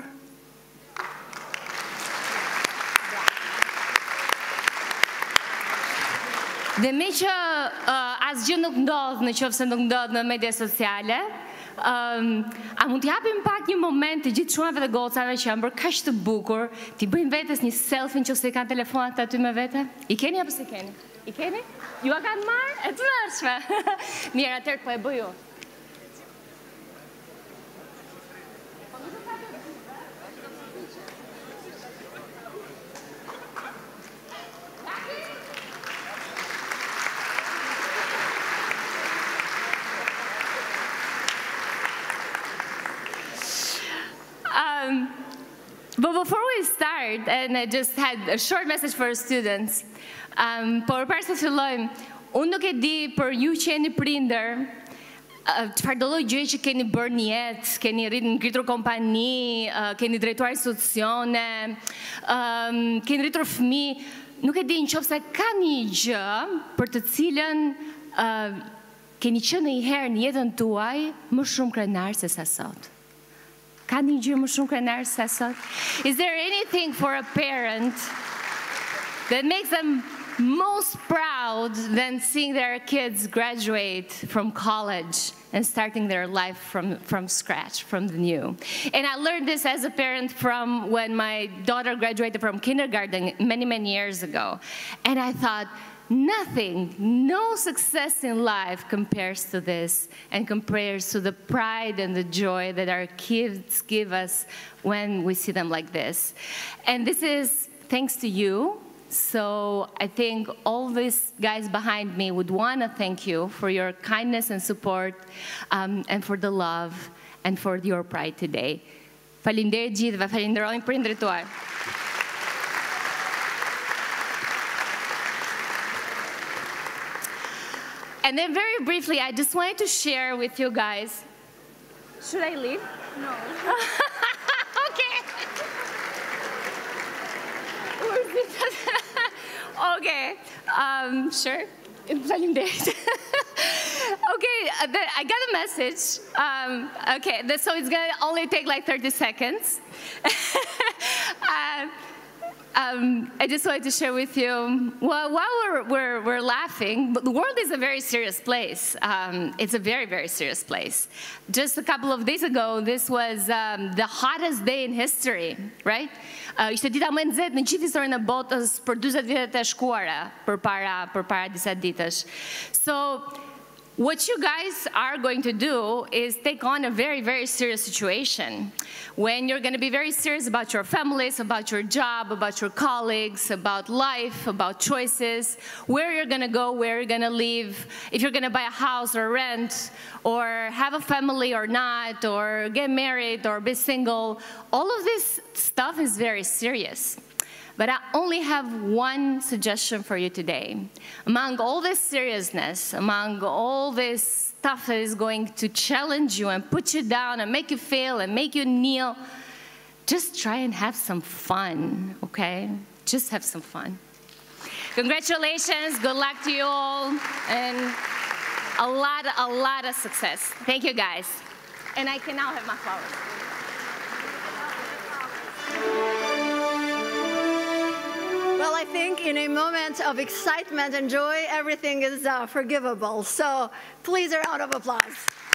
Dhe me që uh, asgjë nuk ndodh në qoftë se nuk ndodh në media sociale, um, a mund t'japim pak një moment të gjithë çunave dhe gocave që janë bërë kaq të bukur, t'i bëjmë vetes një selfie nëse i kanë telefonat aty me vete? I keni apo s'e keni? I keni? Ju a kanë marrë? E të mërshme. Mirë, atëherë po e bëj ju. Um, but before we start, and I just had a short message for our students, um, por para se fillojmë, unë nuk e di për ju që jeni prindër, çfarë do lloj gjëje që keni bërë në jetë, keni rritur ngritur kompani, uh, keni drejtuar institucione, um, keni rritur fëmijë, nuk e di nëse ka një gjë për të cilën uh, keni qenë një herë në jetën tuaj më shumë krenar se sa sot. Ka një gjë më shumë krenar se sot? Is there anything for a parent that makes them most proud than seeing their kids graduate from college and starting their life from, from scratch, from the new? And I learned this as a parent from when my daughter graduated from kindergarten many, many years ago. And I thought, nothing, no success in life compares to this and compares to the pride and the joy that our kids give us when we see them like this. And this is thanks to you. So I think all these guys behind me would want to thank you for your kindness and support, um, and for the love and for your pride today. Faleminderit gjithëve, falenderojmë prindërit tuaj. And then very briefly, I just wanted to share with you guys. Should I leave? No. Okay. Okay. Um, sure. Okay, uh, the, I got a message. Um, okay, the, so it's gonna only take like thirty seconds. uh, um, I just wanted to share with you, well, while we're, we're, we're laughing, but the world is a very serious place. Um, it's a very, very serious place. Just a couple of days ago, this was um, the hottest day in history, right? Uh, ishte dita më e nxehtë në gjithë historinë e botës për dyzet vitet e shkuara, përpara, përpara disa ditësh. So, what you guys are going to do is take on a very, very serious situation when you're going to be very serious about your families, about your job, about your colleagues, about life, about choices, where you're going to go, where you're going to live, if you're going to buy a house or rent, or have a family or not, or get married or be single. All of this stuff is very serious. But I only have one suggestion for you today. Among all this seriousness, among all this stuff that is going to challenge you and put you down and make you fail and make you kneel, just try and have some fun, okay? Just have some fun. Congratulations, good luck to you all, and a lot, a lot of success. Thank you, guys. And I can now have my flowers. Well, I think in a moment of excitement and joy, everything is uh, forgivable. So please, a round of applause.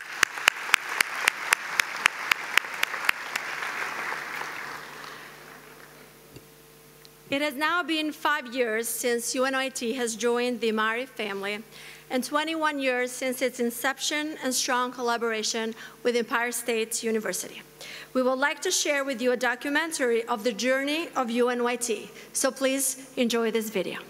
It has now been five years since U N I T has joined the Mari family, and twenty-one years since its inception and strong collaboration with Empire State University. We would like to share with you a documentary of the journey of U N Y T, so please enjoy this video.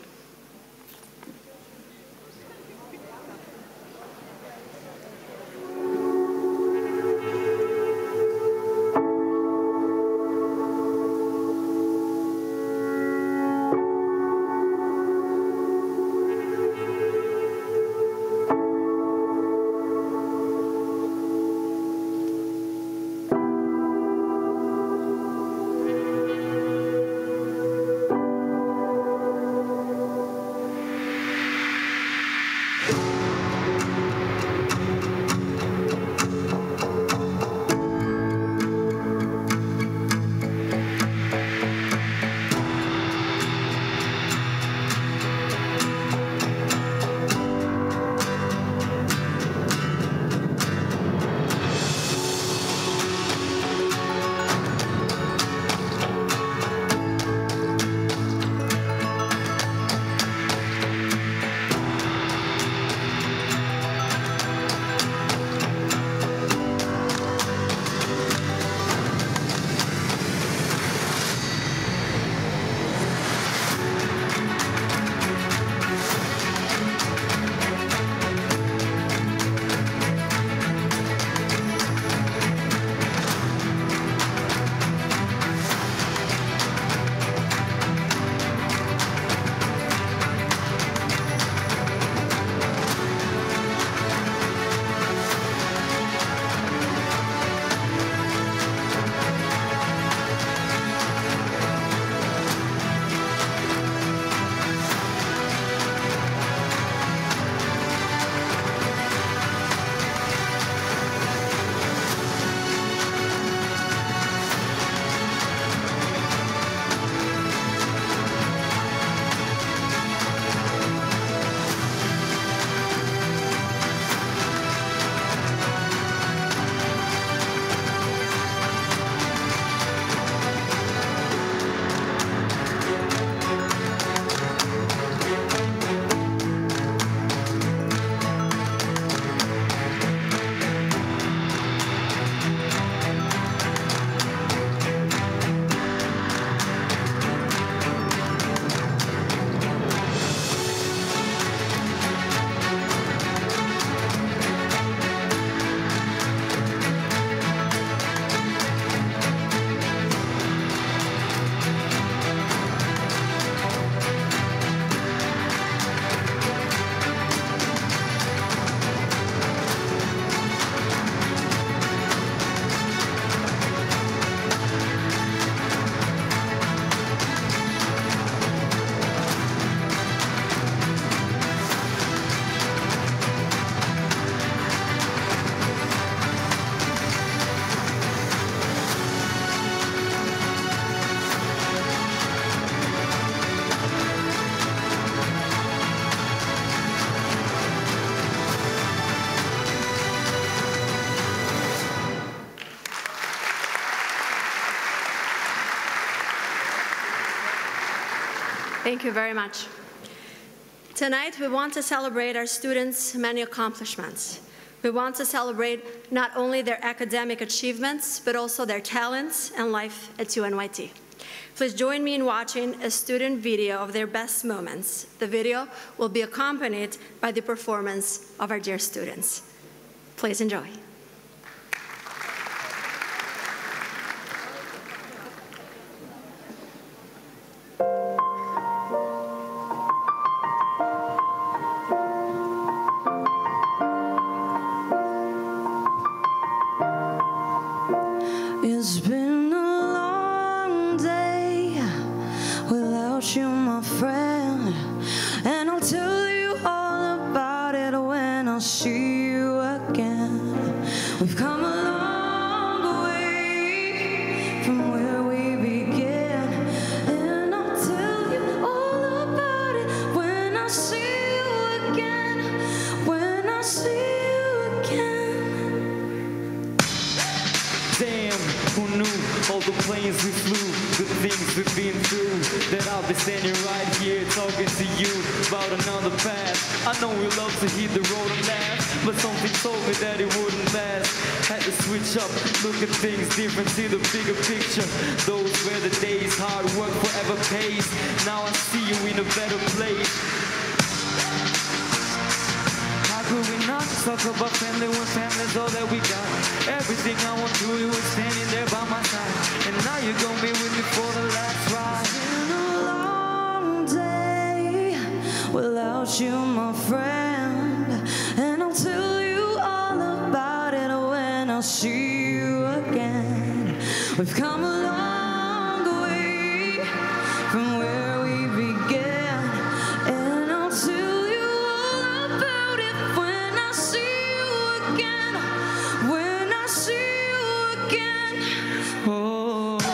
Thank you very much. Tonight, we want to celebrate our students' many accomplishments. We want to celebrate not only their academic achievements, but also their talents and life at U N Y T. Please join me in watching a student video of their best moments. The video will be accompanied by the performance of our dear students. Please enjoy. It's been a long day without you, my friend, and I'll tell you all about it when I see you again. We've come a long way from where we began, and I'll tell you all about it when I see you again, when I see you again. Damn, who knew all the planes we flew, the things we've been through, that I'll be standing right here talking to you about another path. I know we love to hit the road and laugh, but something told me that it wouldn't last. Had to switch up, look at things different, see the bigger picture. Those were the days, hard work forever pays. Now I see you in a better place. How could we not talk about family when family's all that we got? Everything I want to do is standing there by my side, and now you're gonna be with me for the last ride. It's been a long day without you, my friend, and I'll tell you all about it when I see you again. We've come a long way from where we began, and I'll tell you all about it when I see you again, when I see you again. Oh, oh,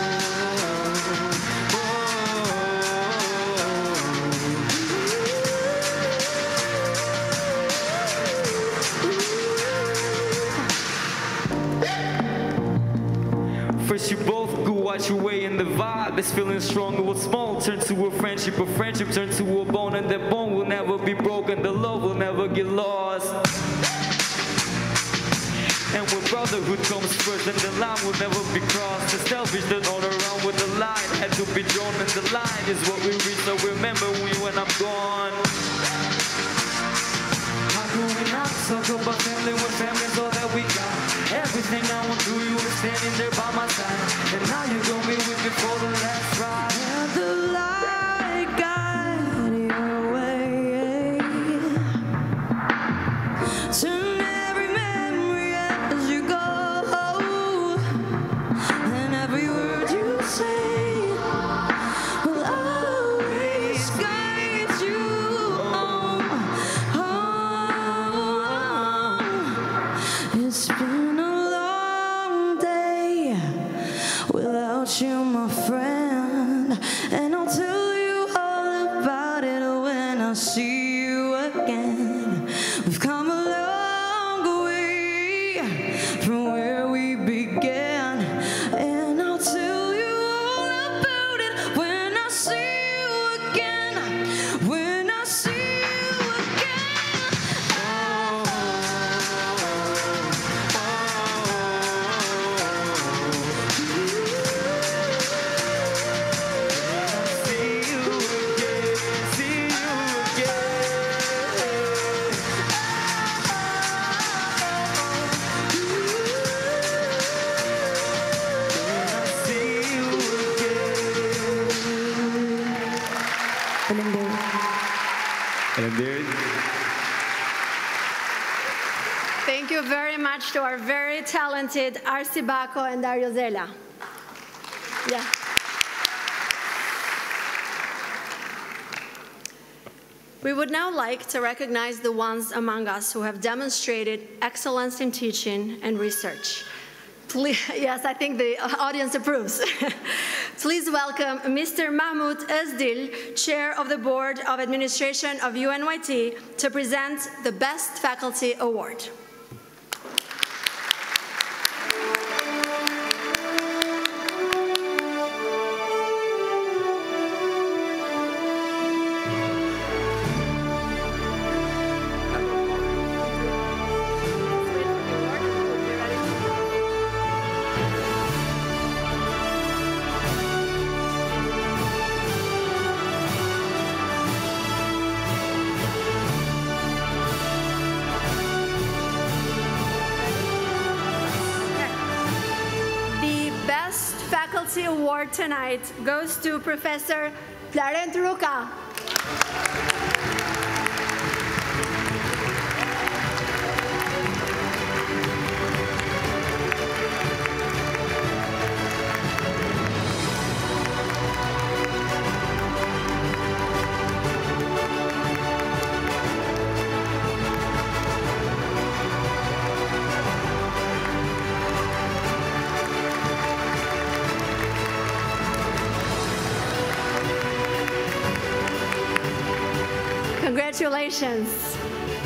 oh. First you both go out your way and the vibe is feeling stronger. What's small turn to a friendship, a friendship turn to a bone, and that bone will never be broken, the love will never get lost. And when brotherhood comes first, then the line will never be crossed. The selfish don't all around with the line had to be drawn, and the line is what we reach. So remember me when I'm gone. How can we not talk about family when family's all that we got? Everything I want to you is standing there by my side, and now you're gonna be with me for the last ride. Let the light guide your way. Turn every memory as you go, and every word you say will always guide you home. home. It's been a long day without you, my friend, and I'll tell you all about it when I see you again. We've come a long way from where we began, and I'll tell you all about it when I see you again, when I see you again. See you again, see you again. See you again. And there. Thank you very much to our very talented Arsi Bako and Dario Zela. Yeah. We would now like to recognize the ones among us who have demonstrated excellence in teaching and research. Please, yes, I think the audience approves. Please welcome Mister Mahmoud Azdil, Chair of the Board of Administration of U N Y T, to present the Best Faculty Award. Excellency Award tonight goes to Professor Florent Ruka. Congratulations.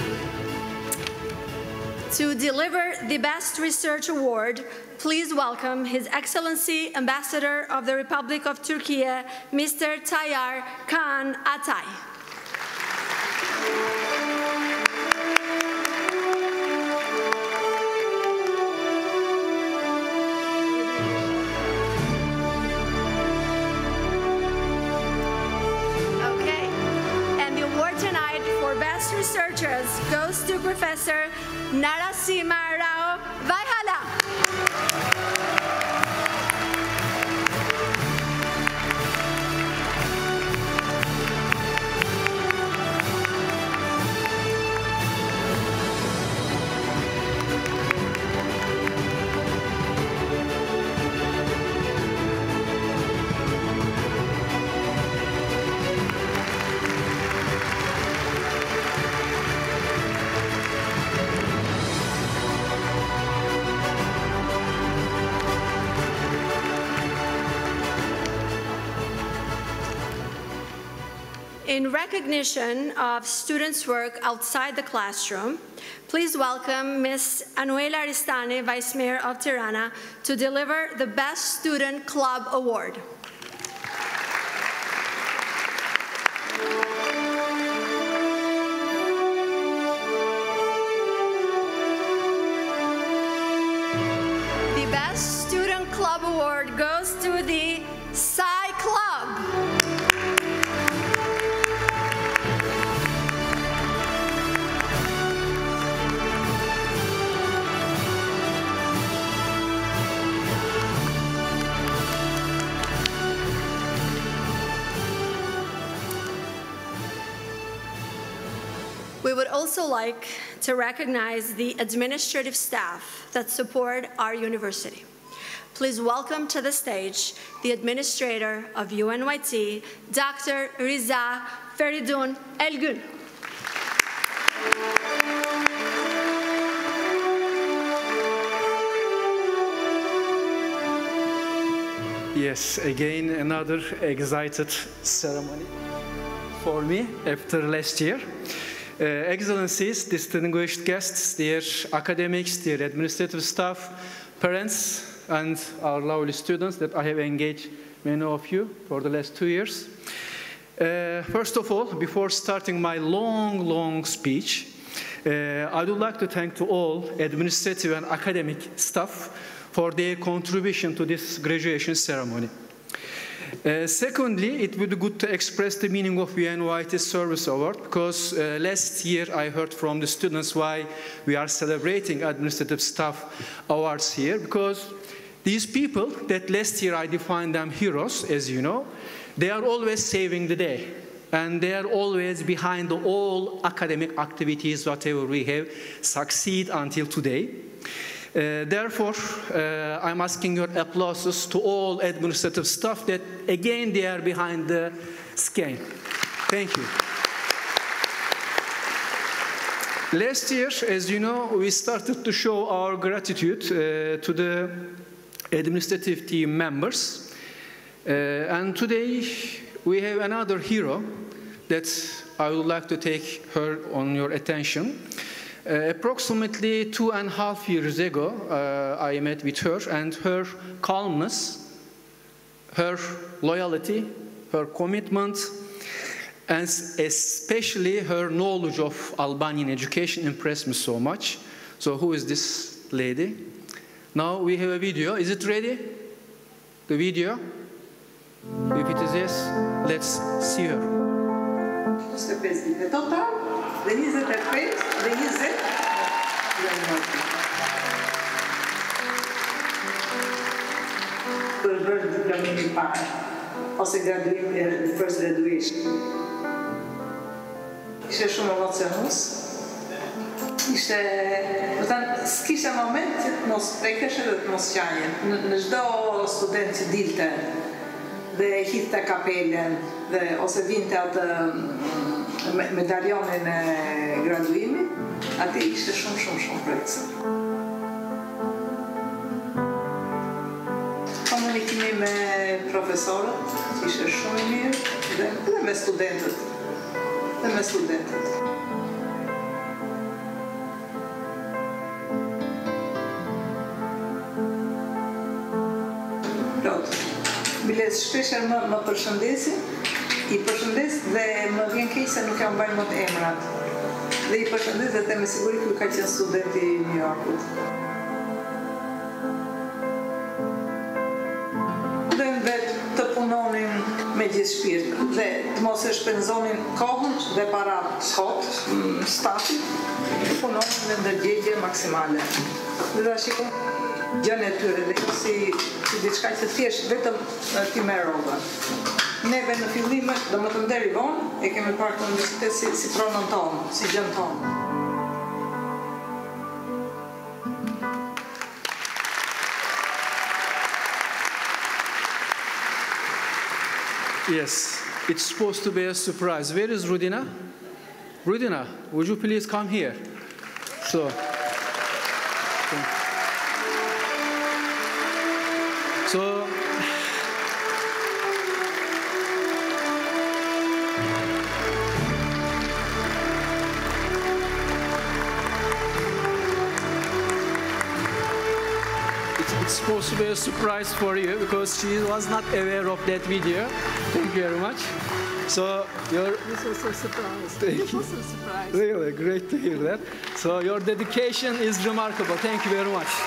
To deliver the Best Research Award, please welcome His Excellency Ambassador of the Republic of Turkey, Mister Tayyar Kaan Atay. Researchers goes to Professor Narasimha Rao Vaihala. In recognition of students' work outside the classroom, please welcome Miz Anuela Ristani, Vice Mayor of Tirana, to deliver the Best Student Club Award. The Best Student Club Award goes to the Psi Club. We would also like to recognize the administrative staff that support our university. Please welcome to the stage the administrator of U N Y T, Doctor Riza Feridun Elgün. Yes, again another excited ceremony for me after last year. Uh, Excellencies, distinguished guests, dear academics, dear administrative staff, parents, and our lovely students that I have engaged many of you for the last two years. Uh, first of all, before starting my long, long speech, uh, I would like to thank to all administrative and academic staff for their contribution to this graduation ceremony. Uh, secondly, it would be good to express the meaning of U N Y T Service Award, because uh, last year I heard from the students why we are celebrating administrative staff awards here, because these people that last year I defined them heroes, as you know, they are always saving the day. And they are always behind all academic activities, whatever we have, succeed until today. Uh, therefore, uh, I'm asking your applauses to all administrative staff that, again, they are behind the screen. Thank you. Last year, as you know, we started to show our gratitude uh, to the administrative team members. Uh, and today, we have another hero that I would like to take her on your attention. Uh, approximately two and a half years ago, uh, I met with her, and her calmness, her loyalty, her commitment, and especially her knowledge of Albanian education impressed me so much. So who is this lady? Now we have a video. Is it ready? The video? If it is yes, let's see her. Total dhe njëzet e pesë dhe njëzet për bërë diplomin parë, ose graduim, first graduation. Ishte shumë emocionus. Ishte, do të thënë, s'kishte moment që të mos prekesh edhe të mos qanje. Në, në çdo student që dilte dhe hidhte kapelen dhe ose vinte atë medaljonin e graduimit, aty ishte shumë shumë shumë prekësor. Komunikimi me profesorët ishte shumë i mirë dhe, dhe me studentët. Dhe me studentët. Plot. Biles shpesher më, më përshëndesin, i përshëndes dhe më vjen keq se nuk jam mbaj më të emrat. Dhe i përshëndes dhe te me siguri ku ka qenë studenti i New Yorkut. Dhe në vetë të punonin me gjithë shpirt dhe të mos e shpenzonin kohën dhe parat sot, stafit, të punonin në ndërgjegje maksimale. Dhe da shikon, gjën e tyre dhe jo si, si diçka që thjesht vetëm ti me roba. Neve në fillime, do më të nderi vonë, e kemi parë të universitet si, si pronën tonë, si gjën tonë. Yes, it's supposed to be a surprise. Where is Rudina? Rudina, would you please come here? So, so it's supposed to be a surprise for you because she was not aware of that video. Thank you very much. So your This was a surprise. Thank This you. was a surprise. Really great to hear that. So your dedication is remarkable. Thank you very much.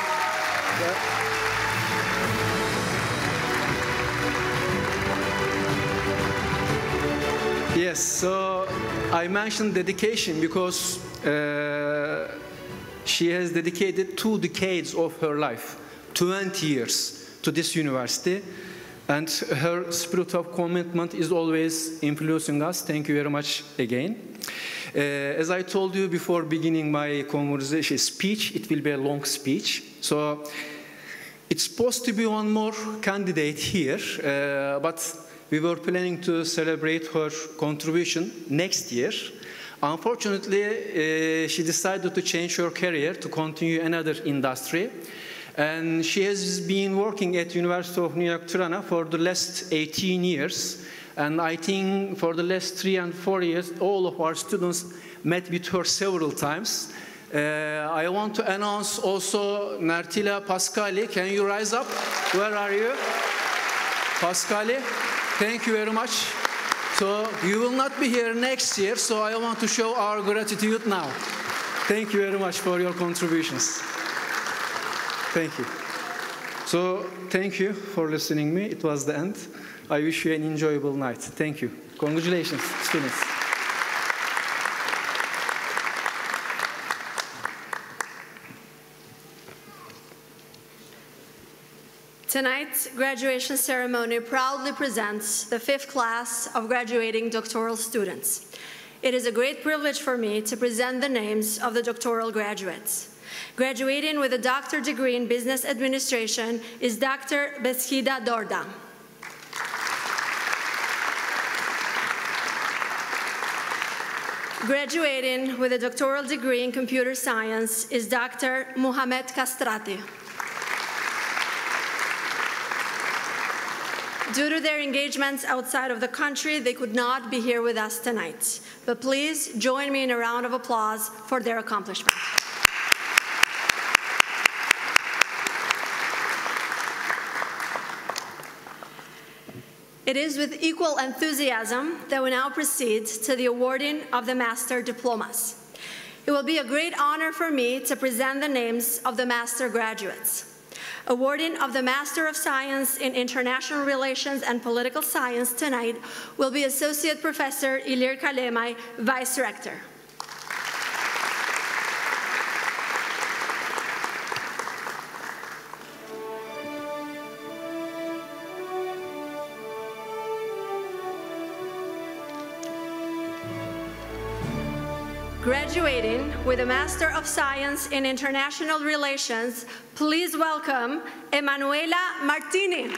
Yes, so I mentioned dedication because uh, she has dedicated two decades of her life, twenty years, to this university. And her spirit of commitment is always influencing us. Thank you very much again. Uh, as I told you before beginning my conversation speech, it will be a long speech. So it's supposed to be one more candidate here, uh, but we were planning to celebrate her contribution next year. Unfortunately, uh, she decided to change her career to continue another industry. And she has been working at University of New York, Tirana for the last eighteen years. And I think for the last three and four years, all of our students met with her several times. Uh, I want to announce also Nartila Pascali. Can you rise up? Where are you? Pascali, thank you very much. So you will not be here next year, so I want to show our gratitude now. Thank you very much for your contributions. Thank you. So thank you for listening to me. It was the end. I wish you an enjoyable night. Thank you. Congratulations, students. Tonight's graduation ceremony proudly presents the fifth class of graduating doctoral students. It is a great privilege for me to present the names of the doctoral graduates. Graduating with a doctorate degree in business administration is Doctor Beshida Dorda. Graduating with a doctoral degree in computer science is Doctor Mohamed Kastrati. Due to their engagements outside of the country, they could not be here with us tonight. But please join me in a round of applause for their accomplishment. It is with equal enthusiasm that we now proceed to the awarding of the master diplomas. It will be a great honor for me to present the names of the master graduates. Awarding of the Master of Science in International Relations and Political Science tonight will be Associate Professor Ilir Kalemay, Vice Rector. Graduating with a Master of Science in International Relations, please welcome Emanuela Martini.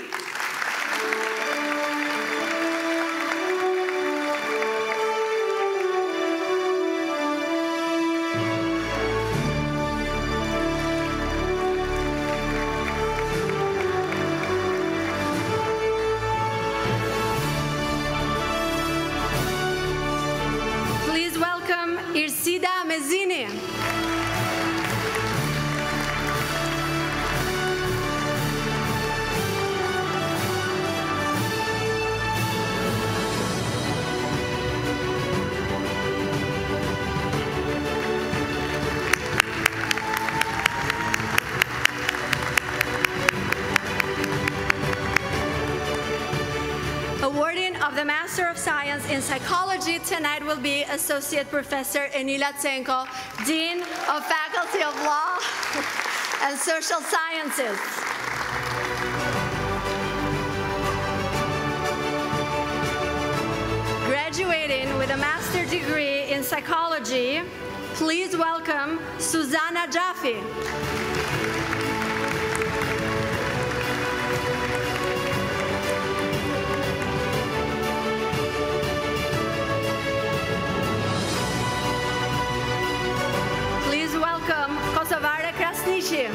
Please welcome Irsida Mezzini. Awarding of the Master of Science in Psychology tonight will be Associate Professor Enila Tsenko, Dean of Faculty of Law and Social Sciences. Graduating with a master's degree in psychology, please welcome Susanna Jaffe. Please welcome Kosovare Krasniqi.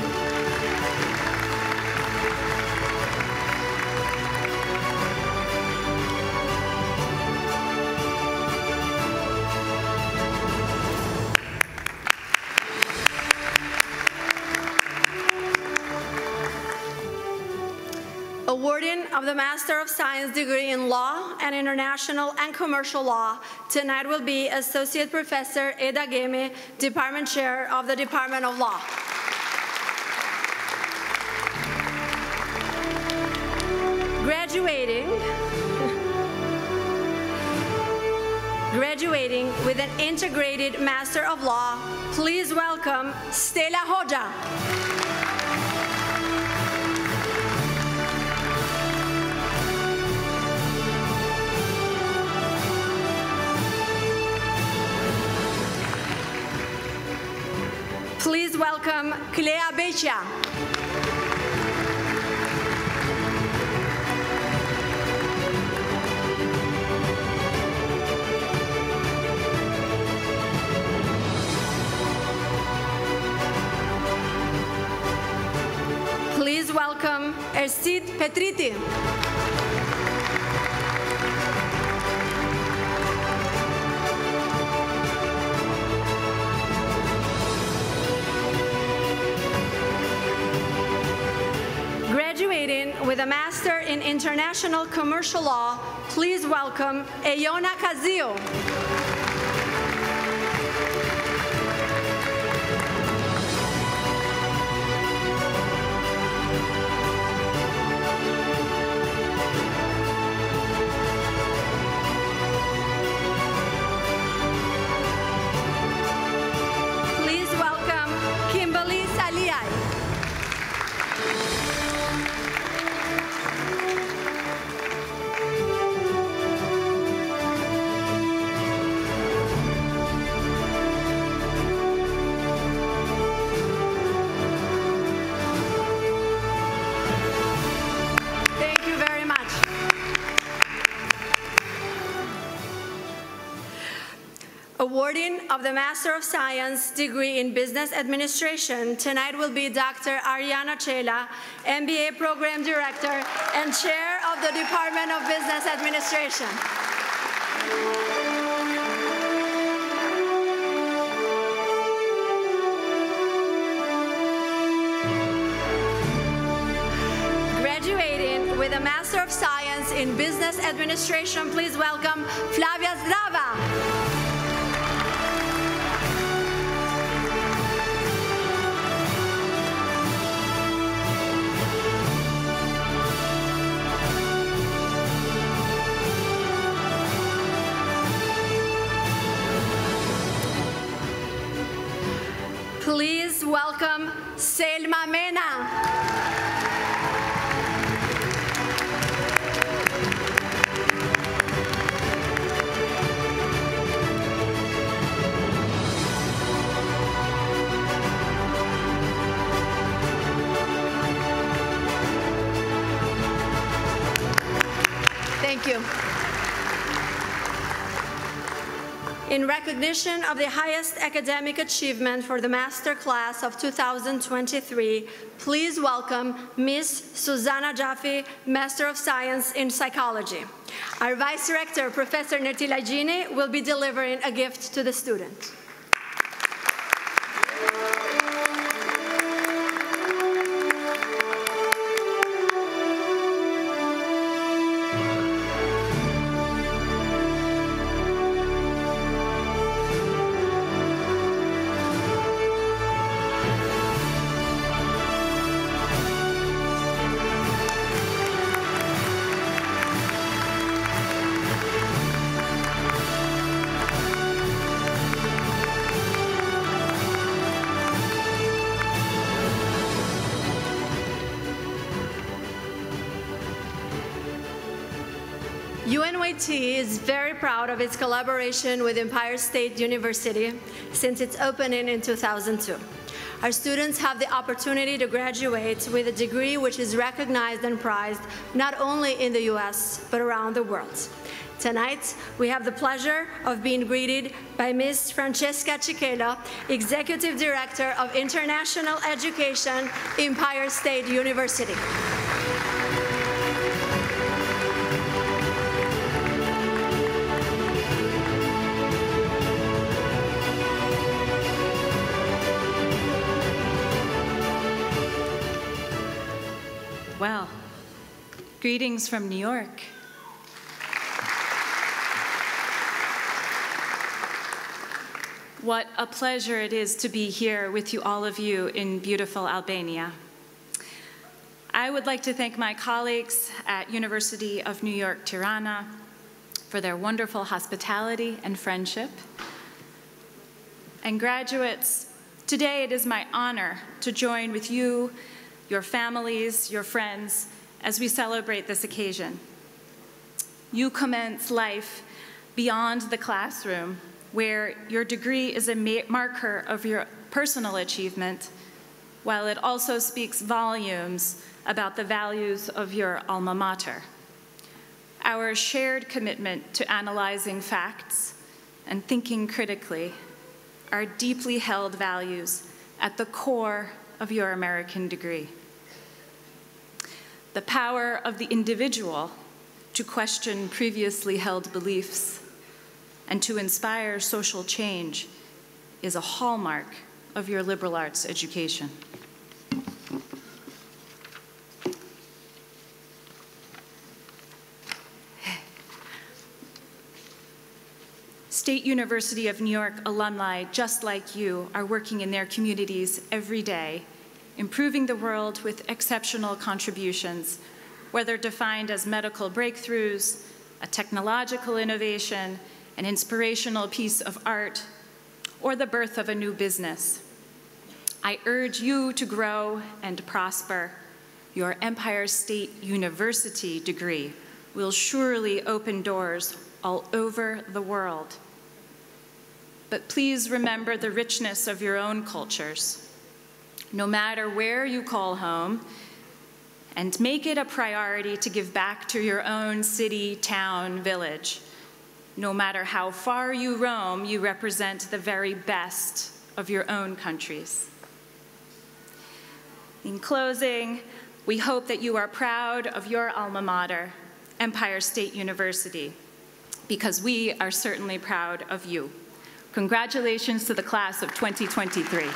Awarding of the Master of Science degree in Law and International and Commercial Law tonight will be Associate Professor Eda Gemi, Department Chair of the Department of Law. Graduating, graduating with an integrated Master of Law, please welcome Stella Hoja. Please welcome Clea Becha. Please welcome Ercid Petriti. Graduating with a Master in International Commercial Law, please welcome Eyona Kazio. Please welcome Kimberly Saliai. Thank you very much. Awarding of the Master of Science degree in Business Administration tonight will be Doctor Ariana Chela, M B A Program Director and Chair of the Department of Business Administration. Graduating with a Master of Science in Business Administration, please welcome Flavia Zdrava. Please welcome Selma Mena. In recognition of the highest academic achievement for the master class of two thousand twenty-three, please welcome Miz Susanna Jaffe, Master of Science in Psychology. Our Vice Rector, Professor Nertilagini, will be delivering a gift to the student. U N Y T is very proud of its collaboration with Empire State University since its opening in two thousand two. Our students have the opportunity to graduate with a degree which is recognized and prized not only in the U S, but around the world. Tonight, we have the pleasure of being greeted by Miz Francesca Cicchella, Executive Director of International Education, Empire State University. Well, greetings from New York. What a pleasure it is to be here with you, all of you, in beautiful Albania. I would like to thank my colleagues at University of New York, Tirana, for their wonderful hospitality and friendship. And graduates, today it is my honor to join with you, your families, your friends, as we celebrate this occasion. You commence life beyond the classroom, where your degree is a marker of your personal achievement, while it also speaks volumes about the values of your alma mater. Our shared commitment to analyzing facts and thinking critically are deeply held values at the core of your American degree. The power of the individual to question previously held beliefs and to inspire social change is a hallmark of your liberal arts education. State University of New York alumni, just like you, are working in their communities every day, improving the world with exceptional contributions, whether defined as medical breakthroughs, a technological innovation, an inspirational piece of art, or the birth of a new business. I urge you to grow and prosper. Your Empire State University degree will surely open doors all over the world. But please remember the richness of your own cultures, no matter where you call home, and make it a priority to give back to your own city, town, village. No matter how far you roam, you represent the very best of your own countries. In closing, we hope that you are proud of your alma mater, Empire State University, because we are certainly proud of you. Congratulations to the class of twenty twenty-three.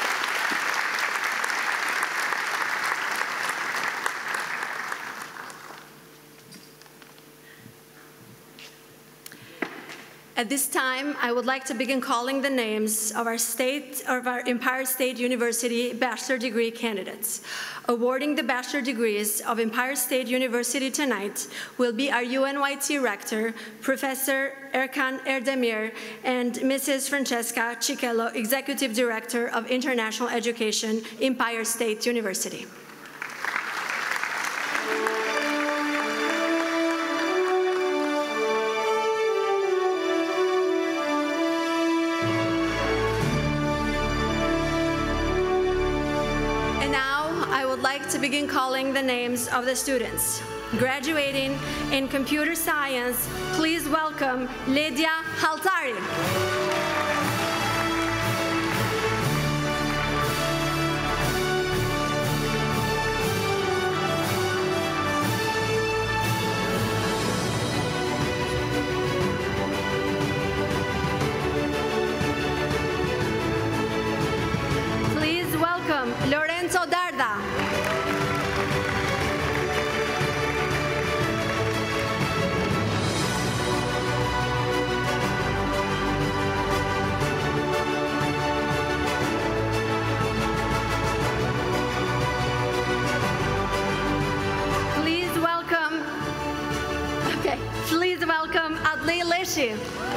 At this time, I would like to begin calling the names of our state, of our Empire State University bachelor degree candidates. Awarding the bachelor degrees of Empire State University tonight will be our U N Y T Rector, Professor Erkan Erdemir, and Missus Francesca Cicchella, Executive Director of International Education, Empire State University. To begin calling the names of the students. graduating in computer science, please welcome Lydia Haltari. Please welcome Lorenzo Darda. Please welcome, okay, please welcome Adli Leshi.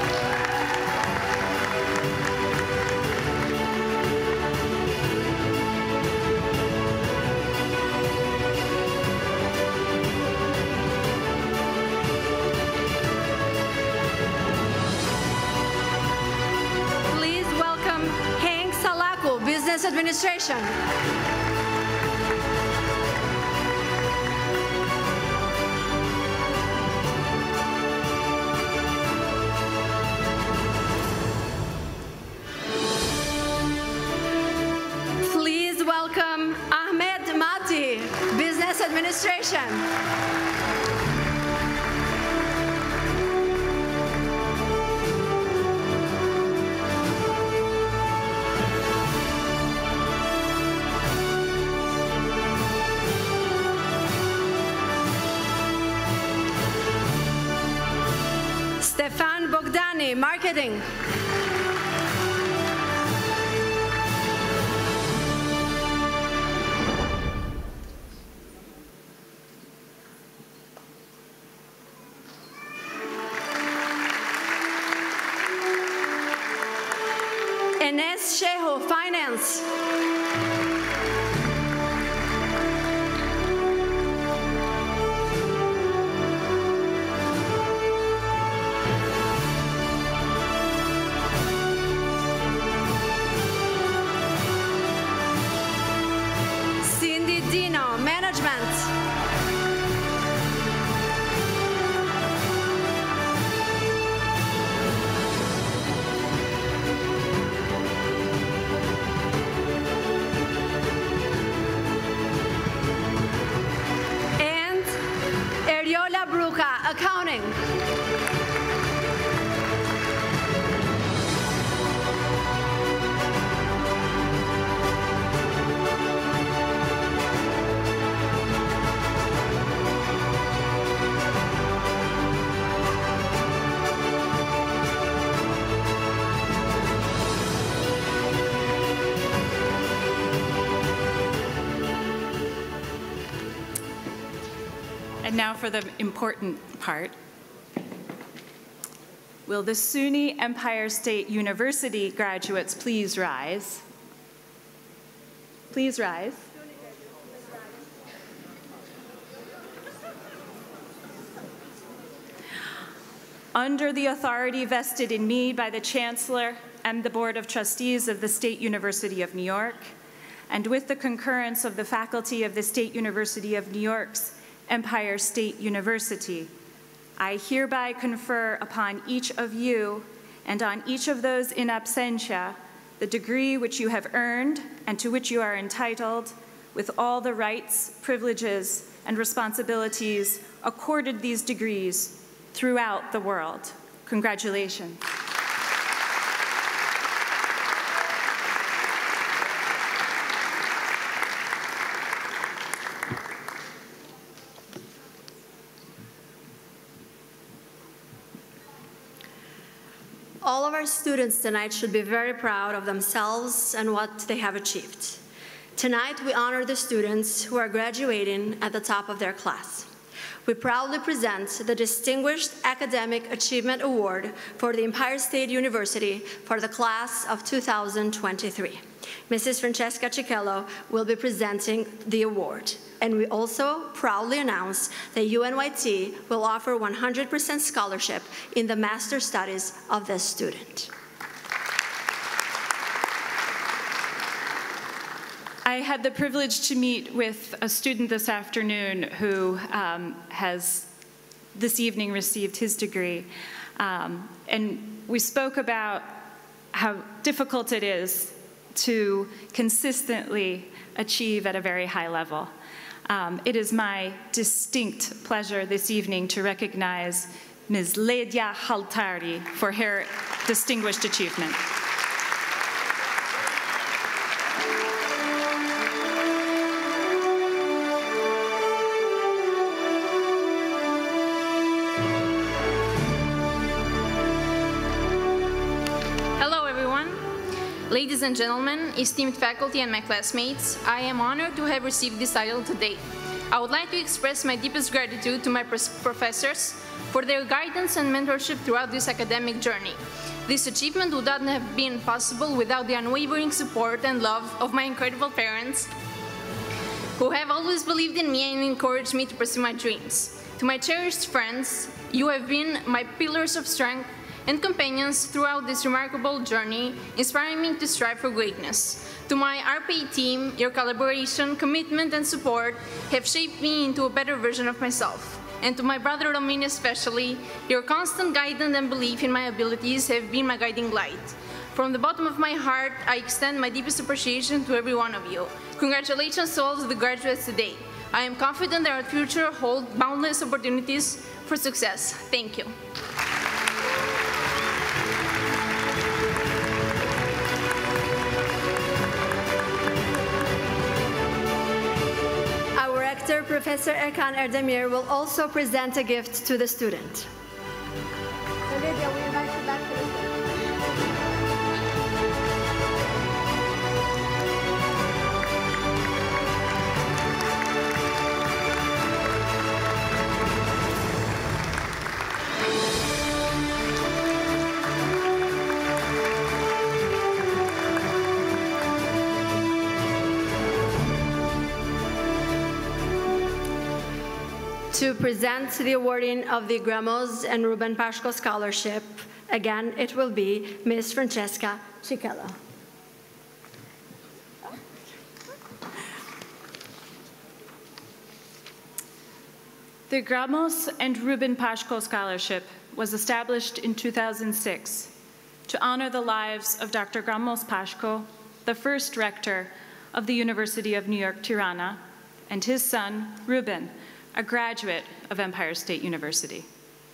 Please welcome Hank Salaku, Business Administration. Please welcome Ahmed Mati, Business Administration. Stefan Bogdani, Marketing. Enes Shehu, Finance. Cindy Dino, Management. And Eriola Bruca, Accounting. And now for the important part. Will the SUNY Empire State University graduates please rise? Please rise. Under the authority vested in me by the Chancellor and the Board of Trustees of the State University of New York, and with the concurrence of the faculty of the State University of New York's Empire State University, I hereby confer upon each of you and on each of those in absentia the degree which you have earned and to which you are entitled, with all the rights, privileges, and responsibilities accorded these degrees throughout the world. Congratulations. All of our students tonight should be very proud of themselves and what they have achieved. Tonight, we honor the students who are graduating at the top of their class. We proudly present the Distinguished Academic Achievement Award for the Empire State University for the class of two thousand twenty-three. Missus Francesca Cicchello will be presenting the award. And we also proudly announce that U N Y T will offer one hundred percent scholarship in the master studies of this student. I had the privilege to meet with a student this afternoon who um, has this evening received his degree. Um, and we spoke about how difficult it is to consistently achieve at a very high level. Um, it is my distinct pleasure this evening to recognize Miz Ledia Haltari for her distinguished achievement. Ladies and gentlemen, esteemed faculty and my classmates, I am honored to have received this title today. I would like to express my deepest gratitude to my professors for their guidance and mentorship throughout this academic journey. This achievement would not have been possible without the unwavering support and love of my incredible parents, who have always believed in me and encouraged me to pursue my dreams. To my cherished friends, you have been my pillars of strength and companions throughout this remarkable journey, inspiring me to strive for greatness. To my R P E team, your collaboration, commitment, and support have shaped me into a better version of myself. And to my brother Romin especially, your constant guidance and belief in my abilities have been my guiding light. From the bottom of my heart, I extend my deepest appreciation to every one of you. Congratulations to all of the graduates today. I am confident that our future holds boundless opportunities for success. Thank you. Professor Erkan Erdemir will also present a gift to the student. Lydia, we invite you back to the stage. To present the awarding of the Gramos and Ruben Pashko Scholarship, again, it will be Miz Francesca Cichello. The Gramos and Ruben Pashko Scholarship was established in two thousand six to honor the lives of Doctor Gramos Pashko, the first rector of the University of New York, Tirana, and his son, Ruben, a graduate of Empire State University.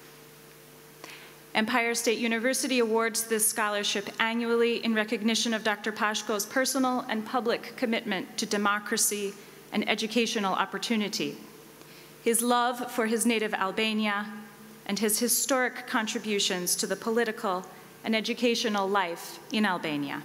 Empire State University awards this scholarship annually in recognition of Doctor Pashko's personal and public commitment to democracy and educational opportunity, his love for his native Albania, and his historic contributions to the political and educational life in Albania.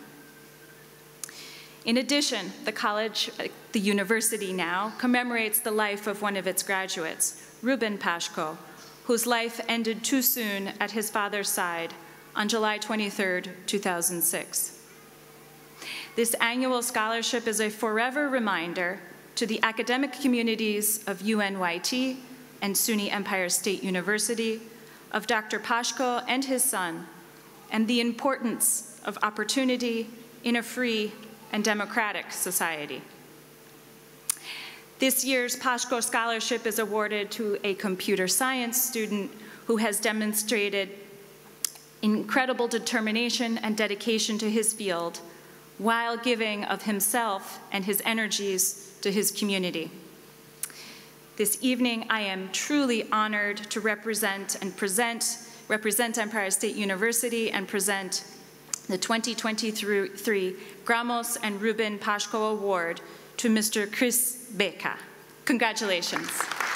In addition, the college, the university now, commemorates the life of one of its graduates, Ruben Pashko, whose life ended too soon at his father's side on July twenty-third, two thousand six. This annual scholarship is a forever reminder to the academic communities of U N Y T and SUNY Empire State University of Doctor Pashko and his son, and the importance of opportunity in a free and democratic society. This year's Pashko Scholarship is awarded to a computer science student who has demonstrated incredible determination and dedication to his field while giving of himself and his energies to his community. This evening, I am truly honored to represent and present, represent Empire State University and present the twenty twenty-three Gramos and Ruben Pashko Award to Mister Chris Beka. Congratulations.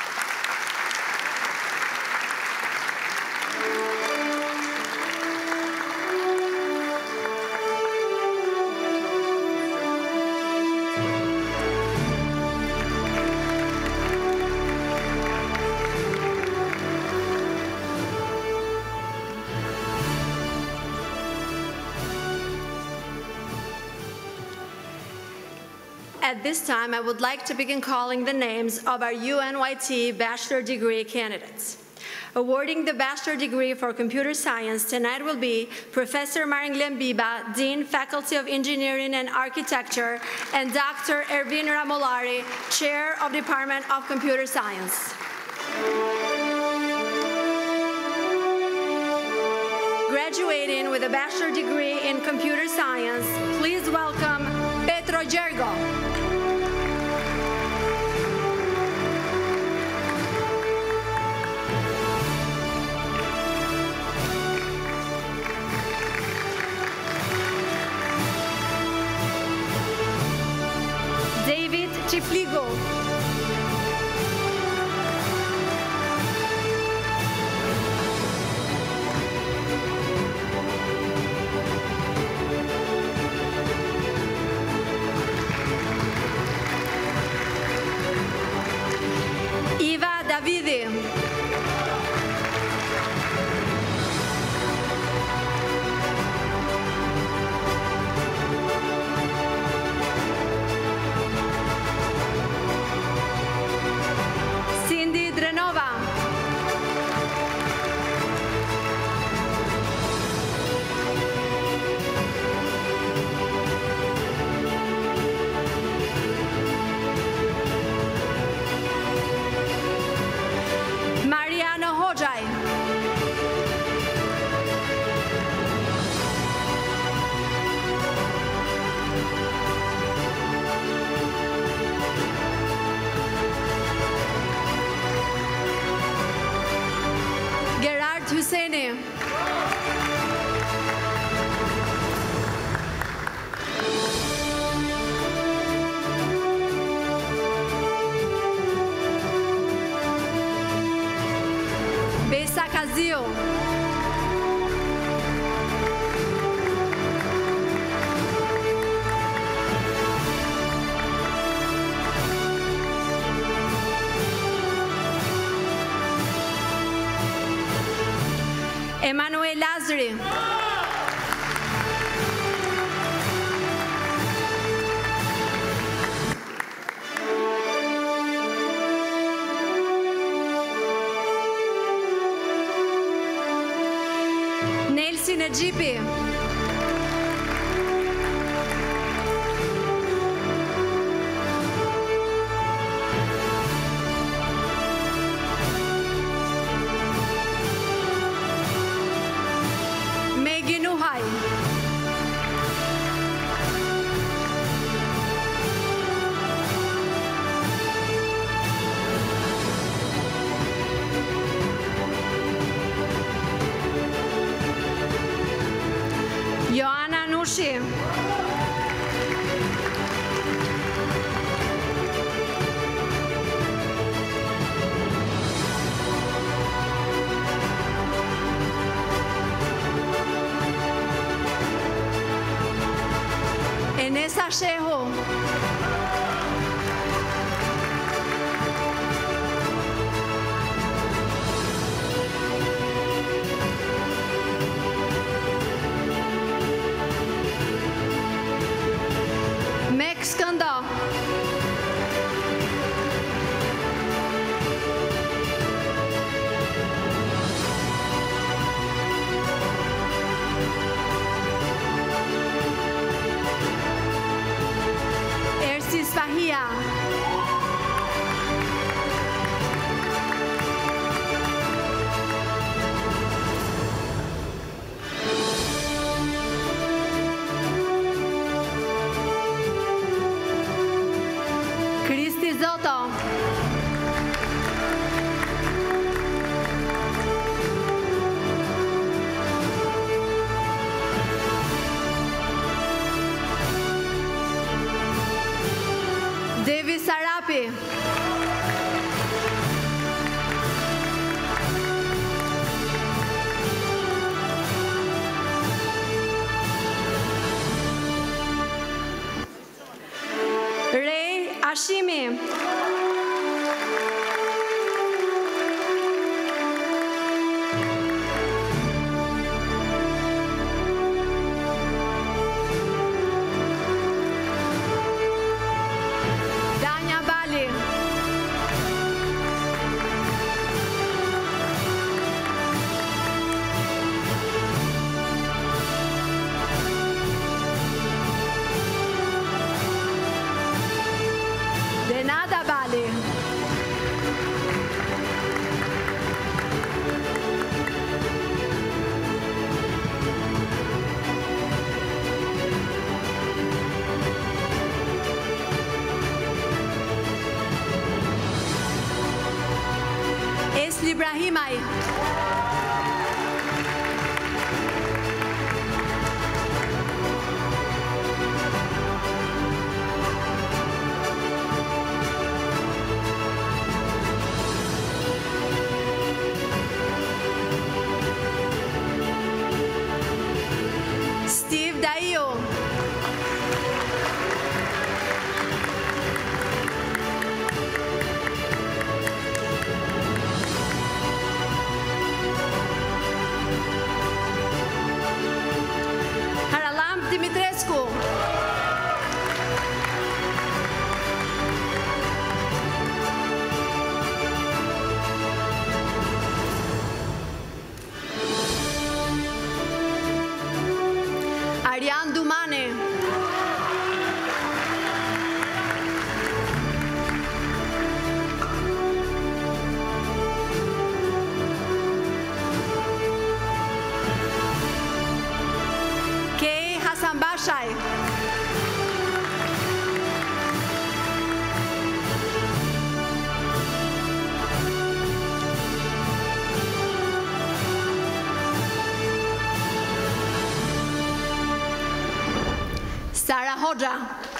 At this time, I would like to begin calling the names of our U N Y T bachelor degree candidates. Awarding the bachelor degree for computer science tonight will be Professor Maringlen Biba, Dean, Faculty of Engineering and Architecture, and Doctor Ervin Ramolari, Chair of Department of Computer Science. Graduating with a bachelor degree in computer science, please welcome Petro Gergo. David Chifligo. Eva Davide. Cindy Drenova. Mariano Hojai. Gerard Husseini. Besa Casio. Emmanuel Lazari. Nelson Najibi. Maggie Nuhai. Joanna Nushi. Enesa Sheho. Meg Skanda. Ersis Bahia. Kristi Zoto. Devi Sarapi. Ray Ashimi. Danya Bali. Ibrahimaj. Steve Daio. Haralamp Dimitrescu. Ariane Dumane. Kay Hasanbashai. Sarah Hoxha.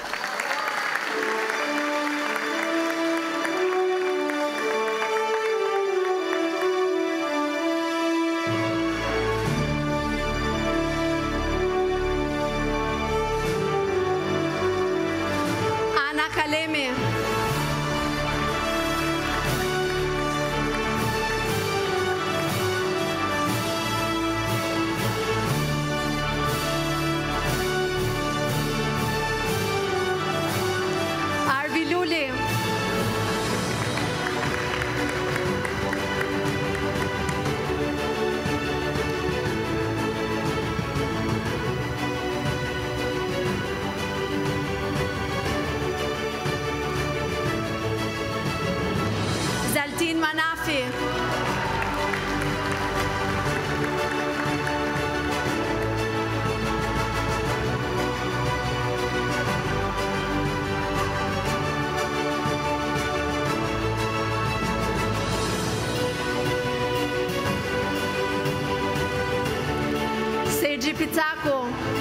Ana Kaleme. Arvi Luli. Zaltin Manafi. Sergi Pizzacco.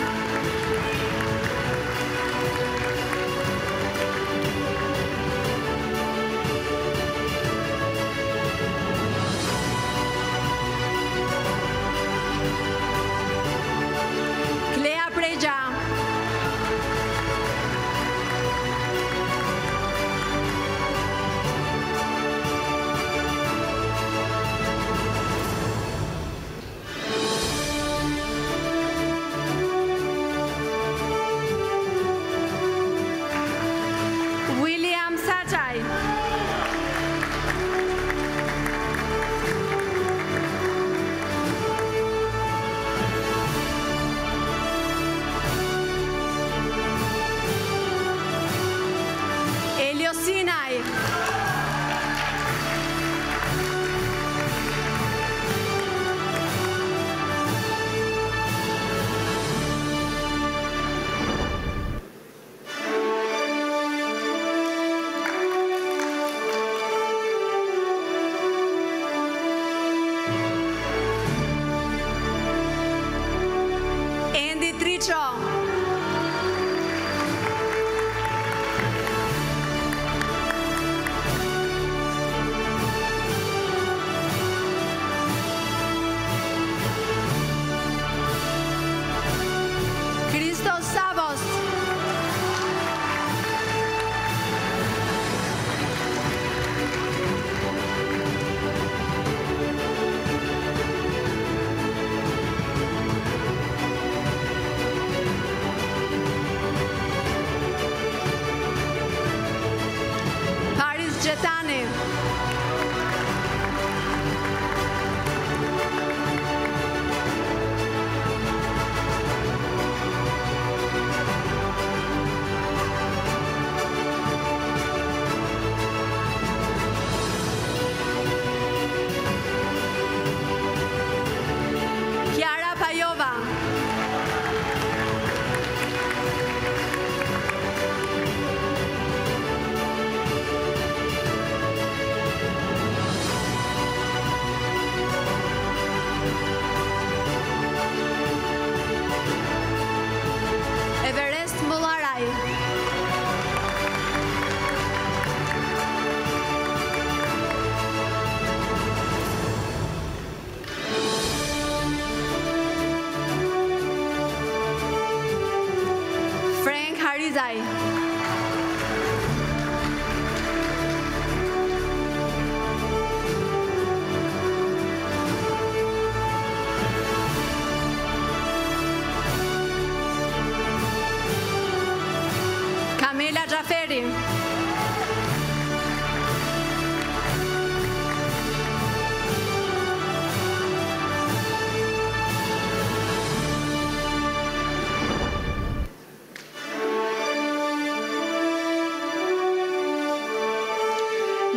Clea Preja. William Sajai. Elio Sinai.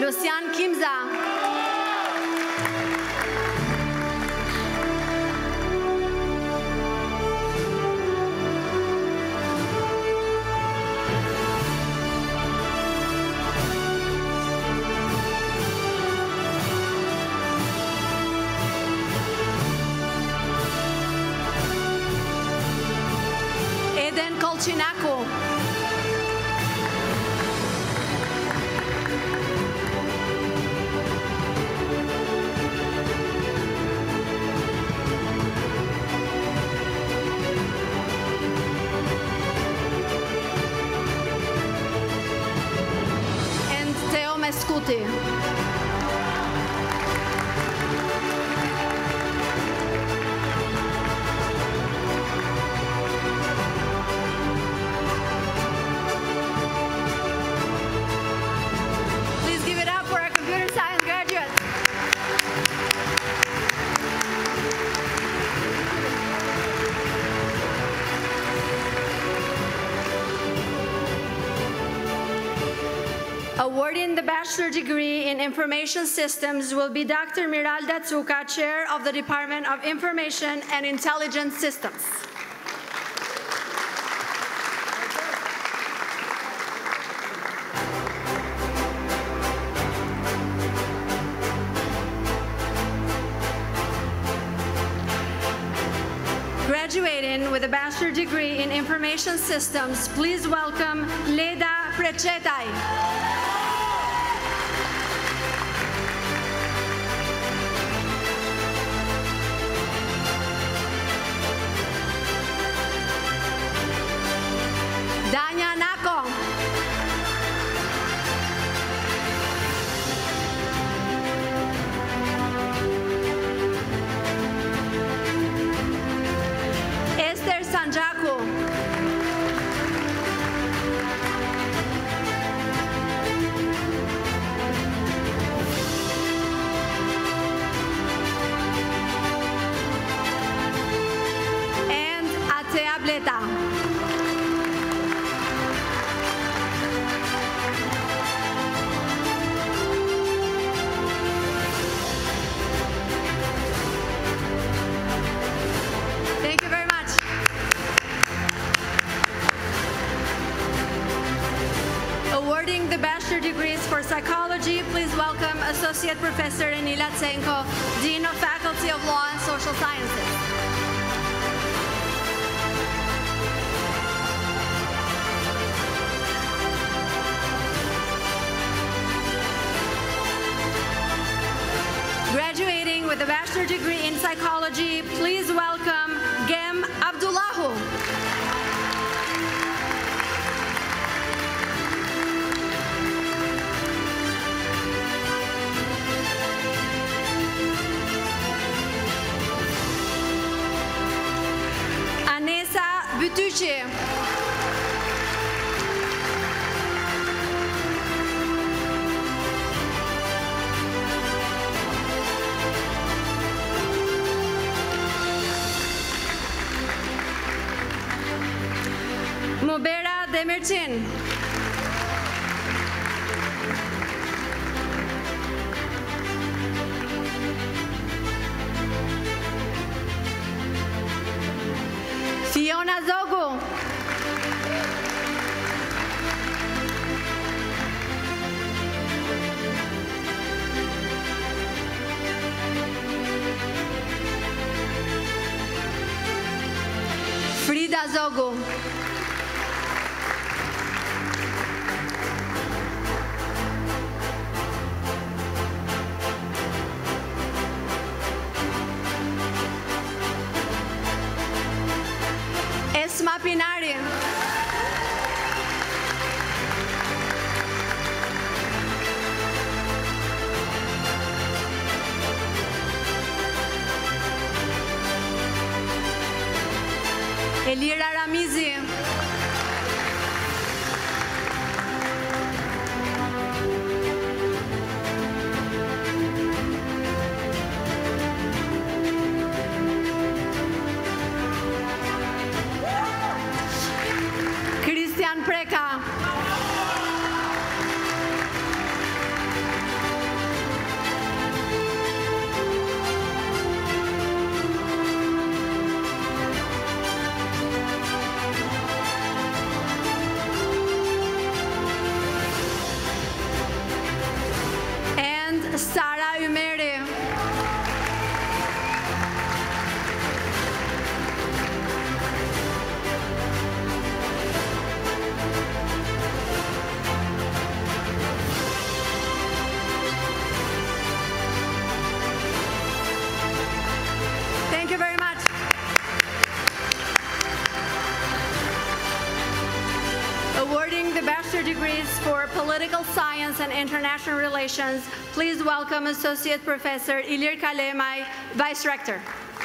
Lucian Kimza. Eden Kolchinako. And Theo Mescuti. Please give it up for our computer science graduates. Awarding the bachelor degree in information systems will be Doctor Miralda Tsuka, Chair of the Department of Information and Intelligence Systems. Graduating with a bachelor degree in information systems, please welcome Leda Prechetai. Danya Nako. Esther Sanjaku. And Atea Bleta. Thank you very much. Awarding the bachelor degrees for psychology, please welcome Associate Professor Enila Tsenko, Dean of Faculty of Law and Social Sciences. Graduating with a bachelor degree in psychology, please welcome Gem Abdullahu. Anessa Bütücü. Mubera Demircin. Fiona Zogu. Frida Zogu. Esma Pinari. Elira Ramizi. Political Science and International Relations, please welcome Associate Professor Ilir Kalemay, Vice Rector.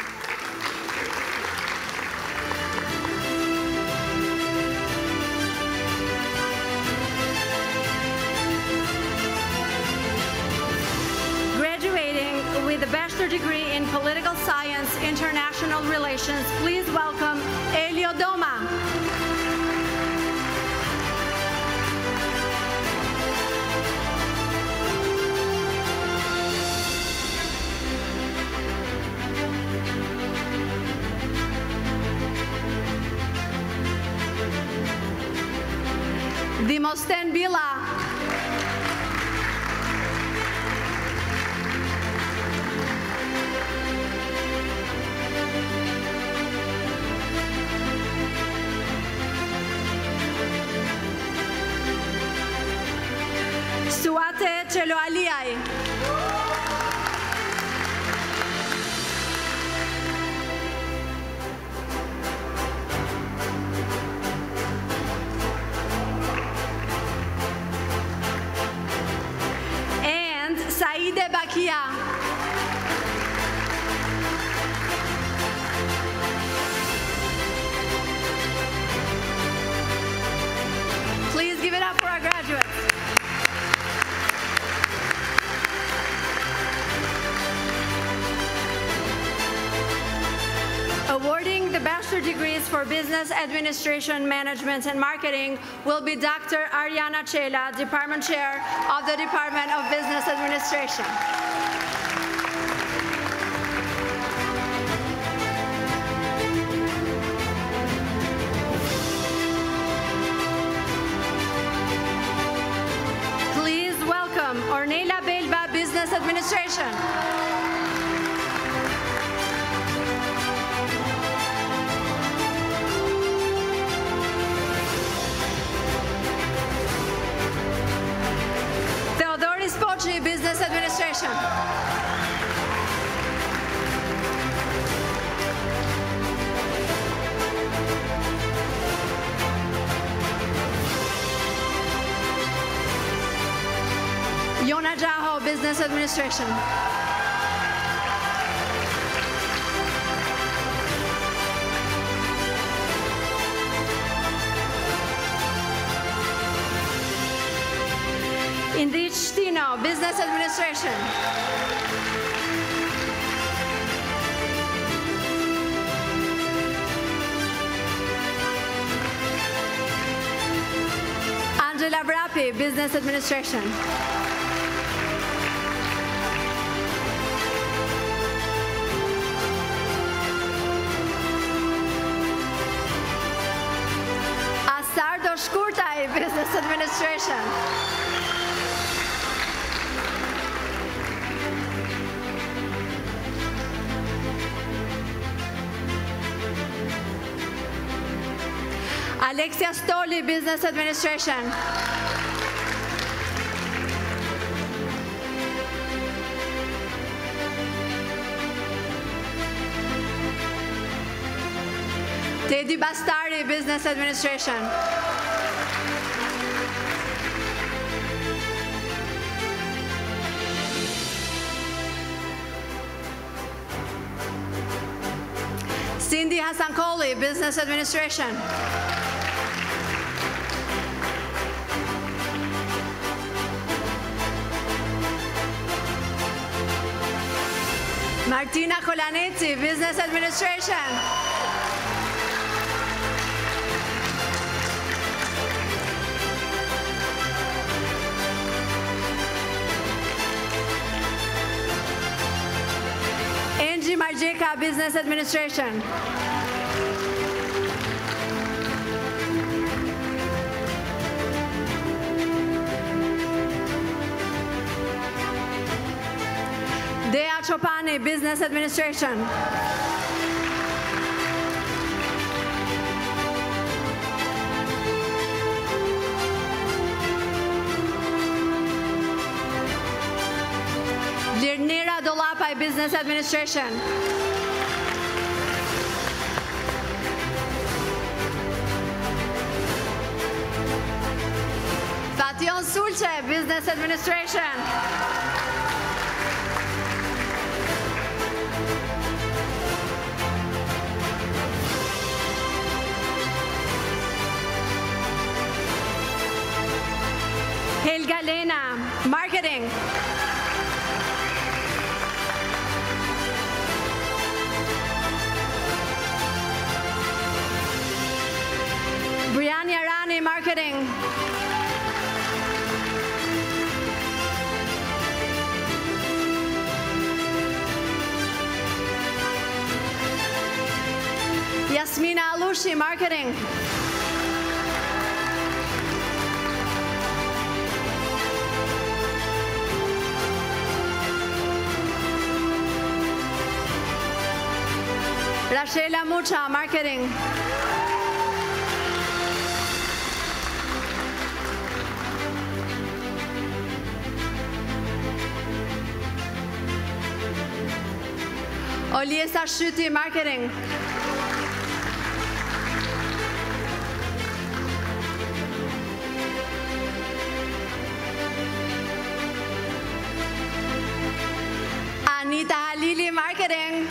Graduating with a bachelor degree in Political Science, International Relations, please welcome Elio Doma. Dimosten Bila. Suate Chelo Aliai. And Saide Bakia. Please give it up for our graduates. Awarding the bachelor degrees for Business Administration, Management, and Marketing will be Doctor Ariana Chela, Department Chair of the Department of Business Administration. Please welcome Ornella Belba, Business Administration. Spoci, Business Administration. Yona Jaho, Business Administration. Indich Tino, Business Administration. Angela Brapi, Business Administration. Asardo Shkurtai, Business Administration. Alexia Stoli, Business Administration. Teddy Bastari, Business Administration. Cindy Hassankoli, Business Administration. Martina Colanetti, Business Administration. Angie Marjeka, Business Administration. Dea Chopani, Business Administration. Dirnira Dolapai, Business Administration. Albion Sulce, Business Administration. Helga Lena, Marketing. Brianna Rani, Marketing. Yasmina Alushi, Marketing. Rachela Mucha, Marketing. Oliesa Shuti, Marketing. Anita Halili, Marketing.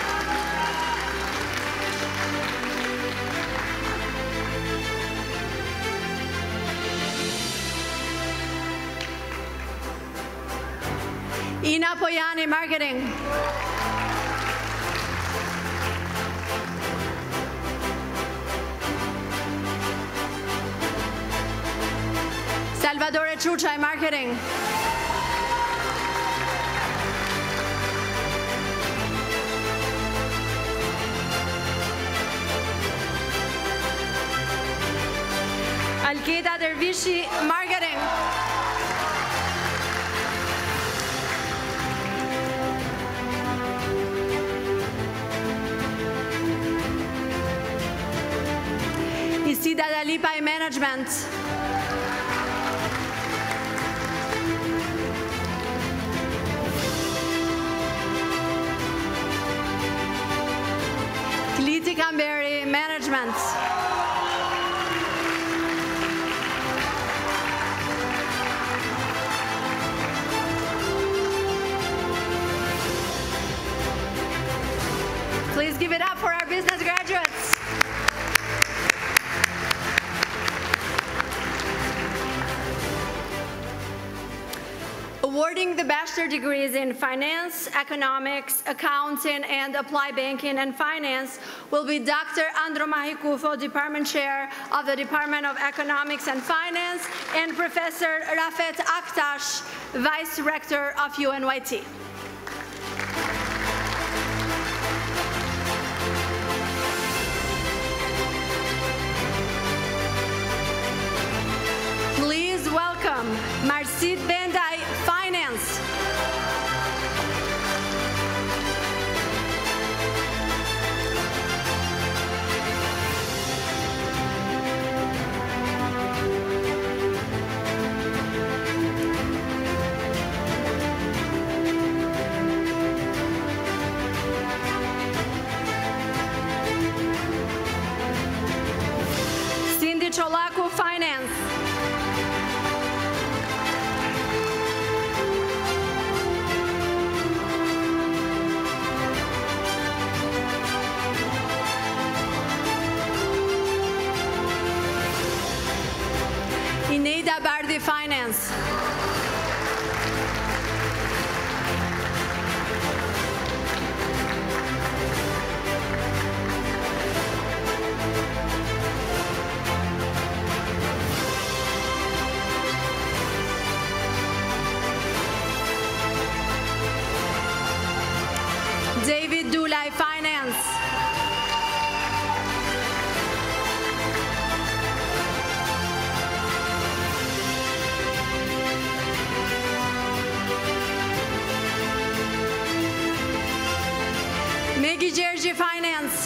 Ina Poyani, Marketing. Salvatore Truccia, Marketing. Alkeda Dervishi, Marketing. Isida Dalipa, Management. Kliti Kamberi, Management. Please give it up for our business graduates. Awarding the bachelor degrees in finance, economics, accounting, and applied banking and finance will be Doctor Andro Mahikufo, Department Chair of the Department of Economics and Finance, and Professor Rafet Aktash, Vice Rector of U N Y T. Please welcome Marcit Bendai, Finance. Cindy Cholaku, Finance. Ineida Bardi, Finance. David Dulai, Finance. Maggie Georgie, Finance.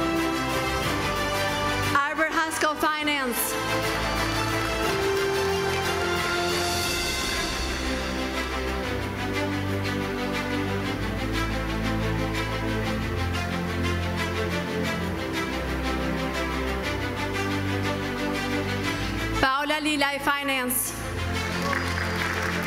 Arbor Haskell, Finance.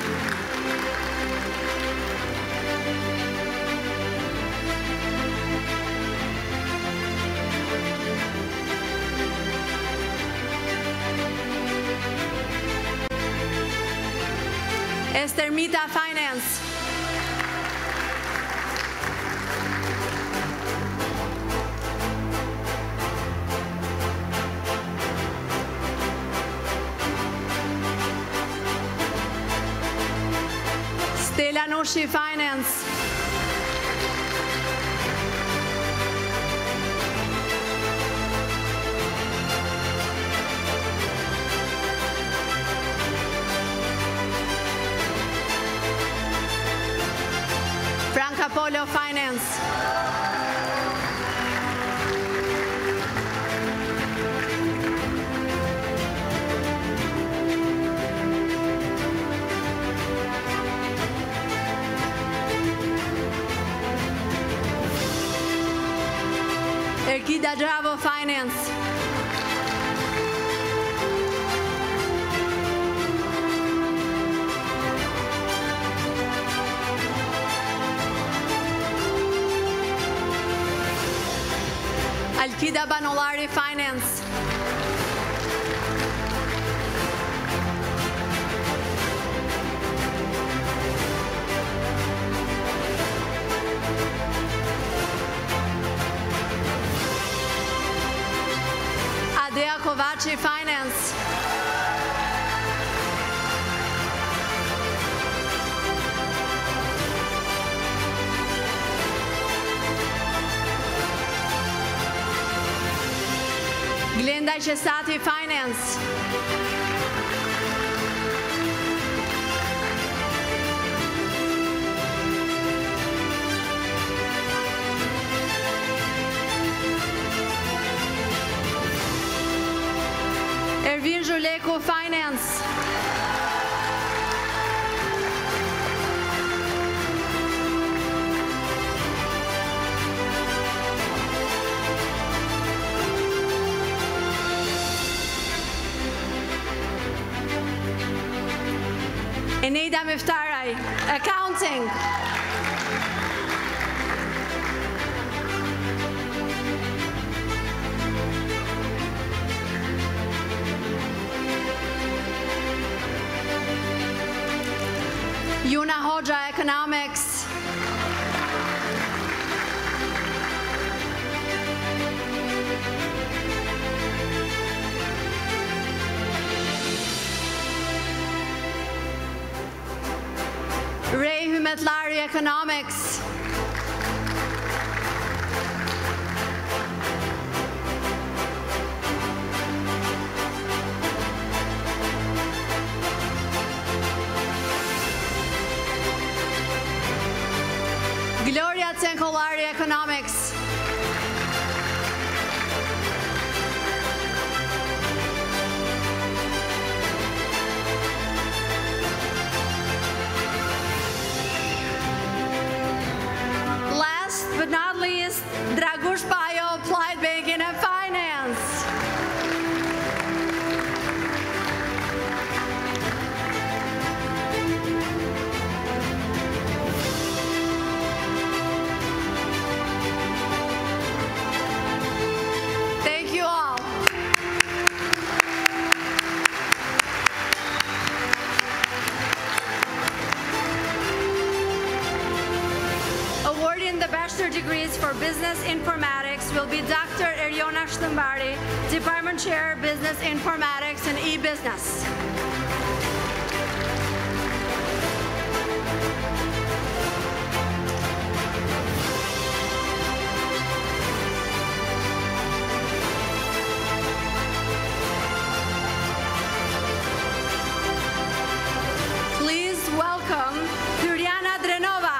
Estermita Finance. Stella Noshi Finance. Franca Polo Finance. Erkida Bravo Finance. Alkida Banolari Finance. Adea Kovaci Finance. Glenda Cesati Finance. Ervin Juleko Finance. Eneida Miftarai, Accounting. Yuna Hoja, Economics. Ray Humetlari, Economics. Gloria Tenkolari, Economics. Last but not least, Dragush Payo, Applied Banking and Finance. Thank you all. Awarding the bachelor degrees for business informatics will be Doctor Eriona Shtambari, Department Chair, Business Informatics and E-Business. Please welcome Juliana Drenova.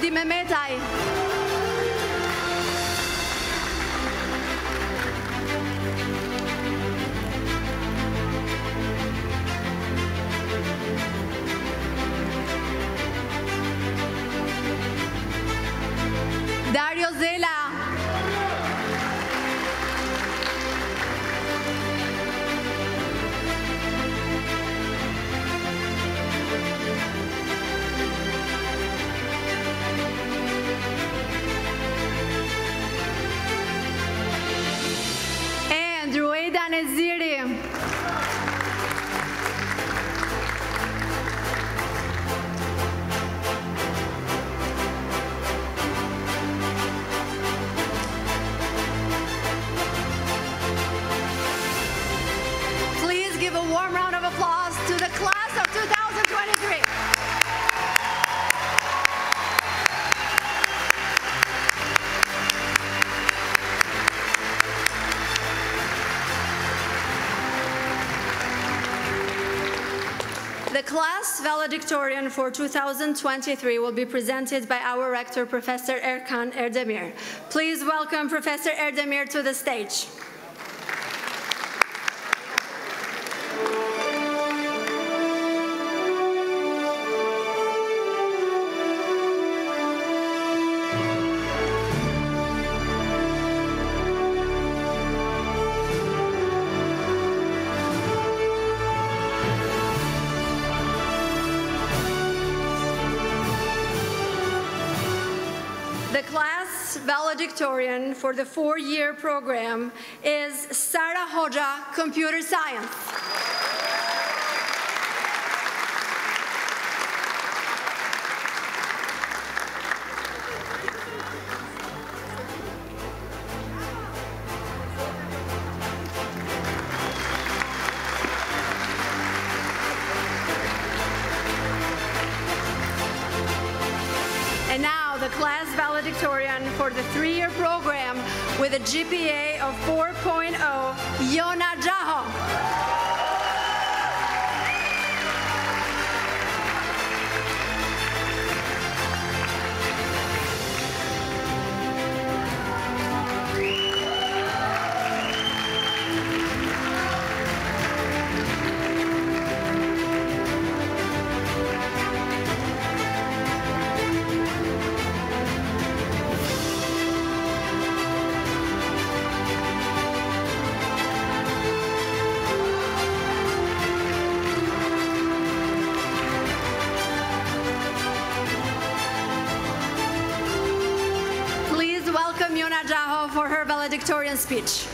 Abdi Mehmetay. Dario Zela. And Rueda Neziri. Please give a warm round of applause to the class of two thousand twenty-three. The class valedictorian for two thousand twenty-three will be presented by our rector, Professor Erkan Erdemir. Please welcome Professor Erdemir to the stage. The class valedictorian for the four-year program is Sara Hoja, Computer Science. And now the class valedictorian for the three-year program with a G P A of four point oh, Yona Jaho. Please welcome Yona Jaho for her valedictorian speech.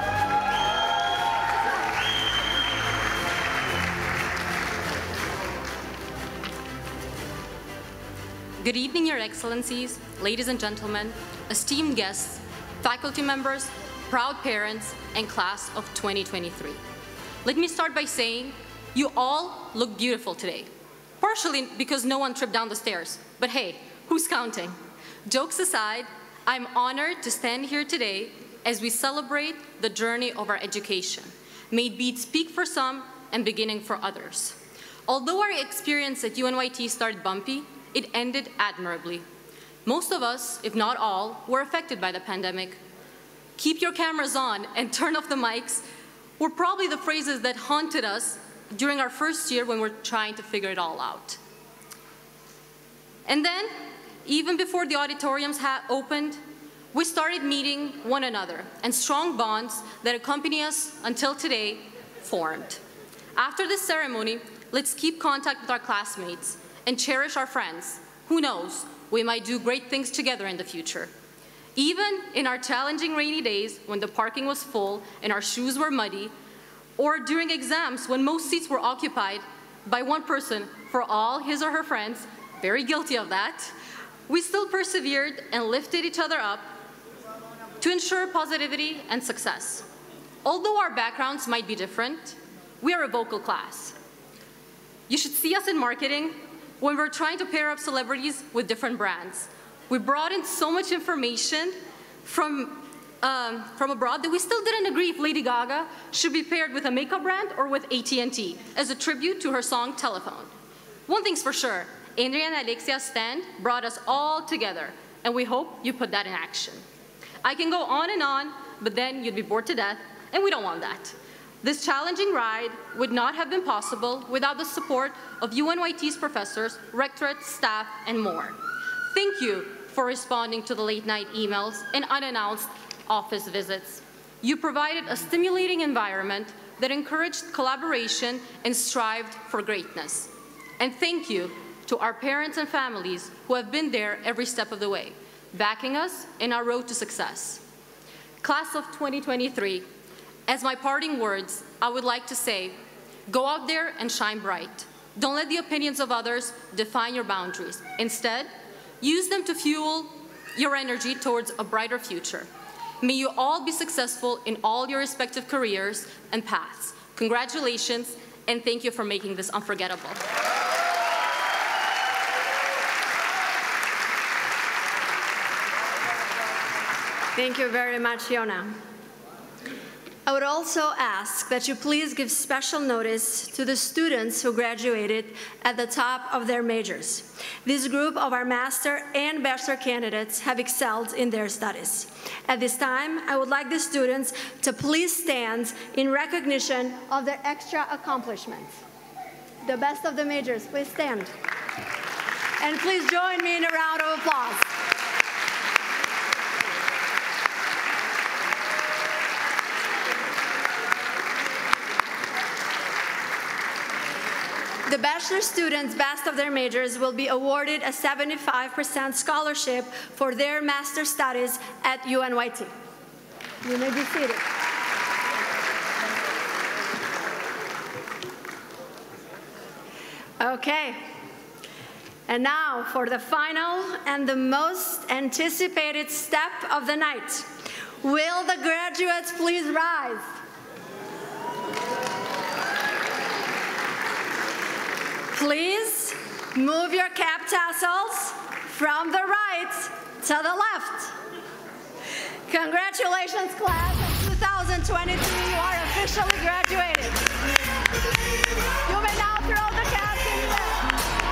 Good evening, Your Excellencies, ladies and gentlemen, esteemed guests, faculty members, proud parents, and class of twenty twenty-three. Let me start by saying you all look beautiful today, partially because no one tripped down the stairs, but hey, who's counting? Jokes aside, I'm honored to stand here today as we celebrate the journey of our education. May it be speak for some and beginning for others. Although our experience at U N Y T started bumpy, it ended admirably. Most of us, if not all, were affected by the pandemic. Keep your cameras on and turn off the mics were probably the phrases that haunted us during our first year when we're trying to figure it all out. And then, even before the auditoriums ha- opened, we started meeting one another, and strong bonds that accompany us until today formed. After this ceremony, let's keep contact with our classmates and cherish our friends. Who knows, we might do great things together in the future. Even in our challenging rainy days when the parking was full and our shoes were muddy, or during exams when most seats were occupied by one person for all his or her friends, very guilty of that, we still persevered and lifted each other up to ensure positivity and success. Although our backgrounds might be different, we are a vocal class. You should see us in marketing when we're trying to pair up celebrities with different brands. We brought in so much information from, um, from abroad that we still didn't agree if Lady Gaga should be paired with a makeup brand or with A T and T as a tribute to her song Telephone. One thing's for sure, Andrea and Alexia's stand brought us all together, and we hope you put that in action. I can go on and on, but then you'd be bored to death, and we don't want that. This challenging ride would not have been possible without the support of U N Y T's professors, rectorate, staff, and more. Thank you for responding to the late-night emails and unannounced office visits. You provided a stimulating environment that encouraged collaboration and strived for greatness. And thank you to our parents and families who have been there every step of the way, backing us in our road to success. Class of twenty twenty-three, as my parting words, I would like to say, go out there and shine bright. Don't let the opinions of others define your boundaries. Instead, use them to fuel your energy towards a brighter future. May you all be successful in all your respective careers and paths. Congratulations, and thank you for making this unforgettable. Thank you very much, Yona. I would also ask that you please give special notice to the students who graduated at the top of their majors. This group of our master and bachelor candidates have excelled in their studies. At this time, I would like the students to please stand in recognition of their extra accomplishments. The best of the majors, please stand. And please join me in a round of applause. The bachelor students best of their majors will be awarded a seventy-five percent scholarship for their master studies at U N Y T. You may be seated. Okay. And now for the final and the most anticipated step of the night. Will the graduates please rise? Please move your cap tassels from the right to the left. Congratulations, class of two thousand twenty-three. You are officially graduated. You may now throw the caps in the air.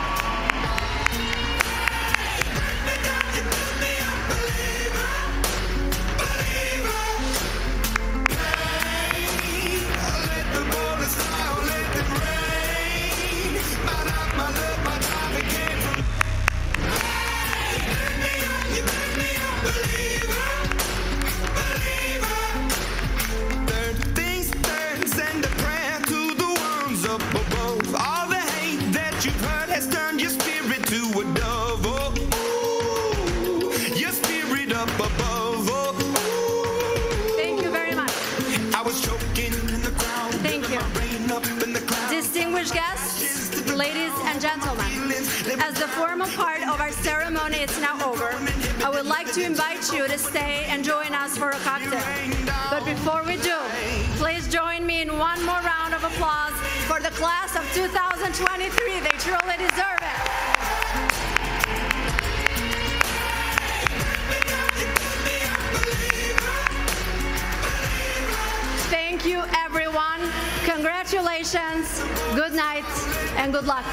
Distinguished guests, ladies and gentlemen, as the formal part of our ceremony is now over, I would like to invite you to stay and join us for a cocktail. But before we do, please join me in one more round of applause for the class of two thousand twenty-three. They truly deserve it. Thank you, everyone. Congratulations, good night, and good luck.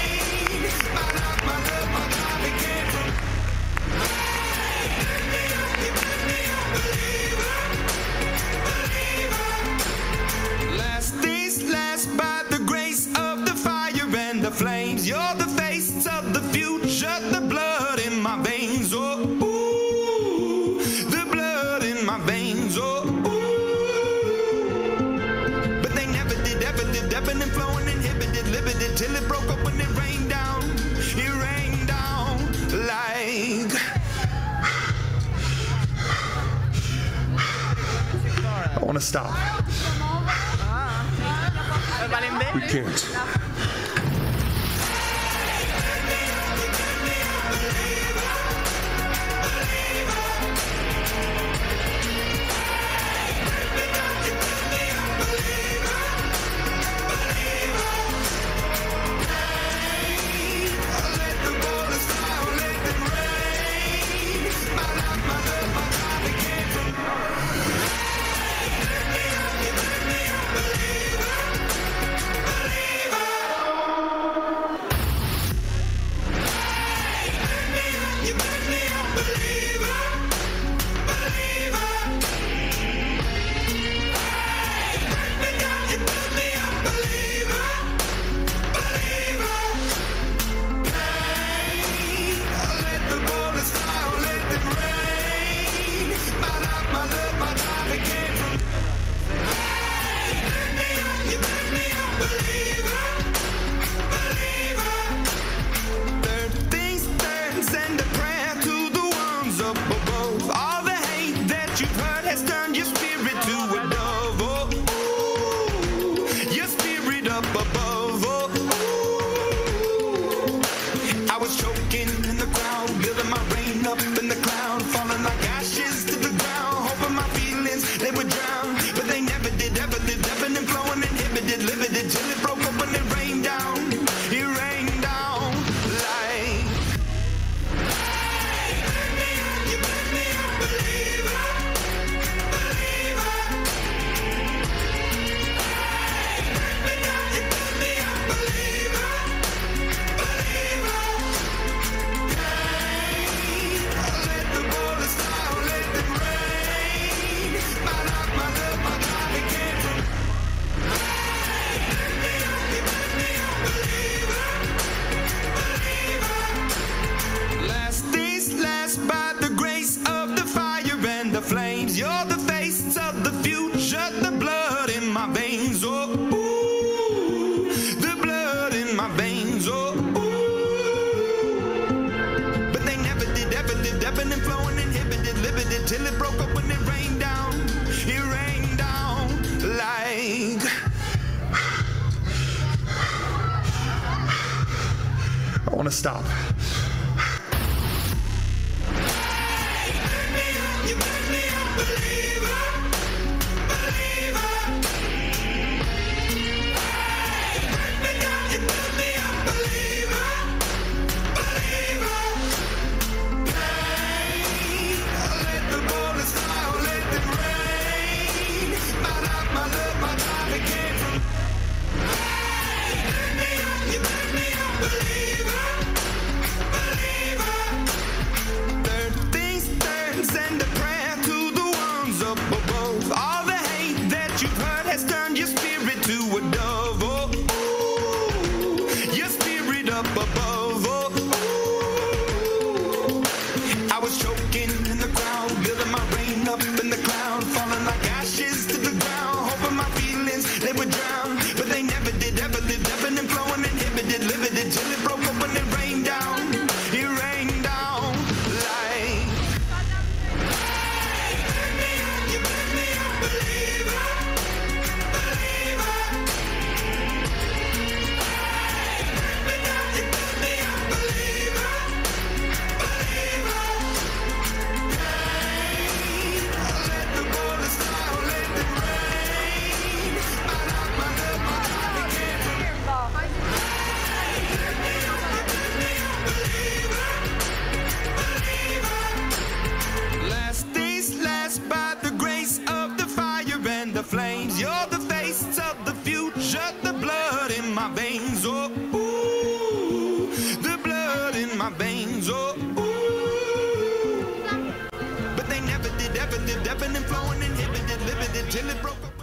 Last days last by the grace of the fire and the flames. You're the face of the future, the blood in my veins. Oh, ooh, the blood in my veins. Oh, ebbing and flowing, inhibited, limited, till it broke up when it rained down. It rained down like. I want to stop. We can't. Believer. limited, till it broke up when it rained down. It rained down like. I want to stop. Flames, you're the face of the future, the blood in my veins, oh, ooh, the blood in my veins, oh, ooh. But they never did, ever lived, ebbing and flowing, inhibited, limited, till it broke up.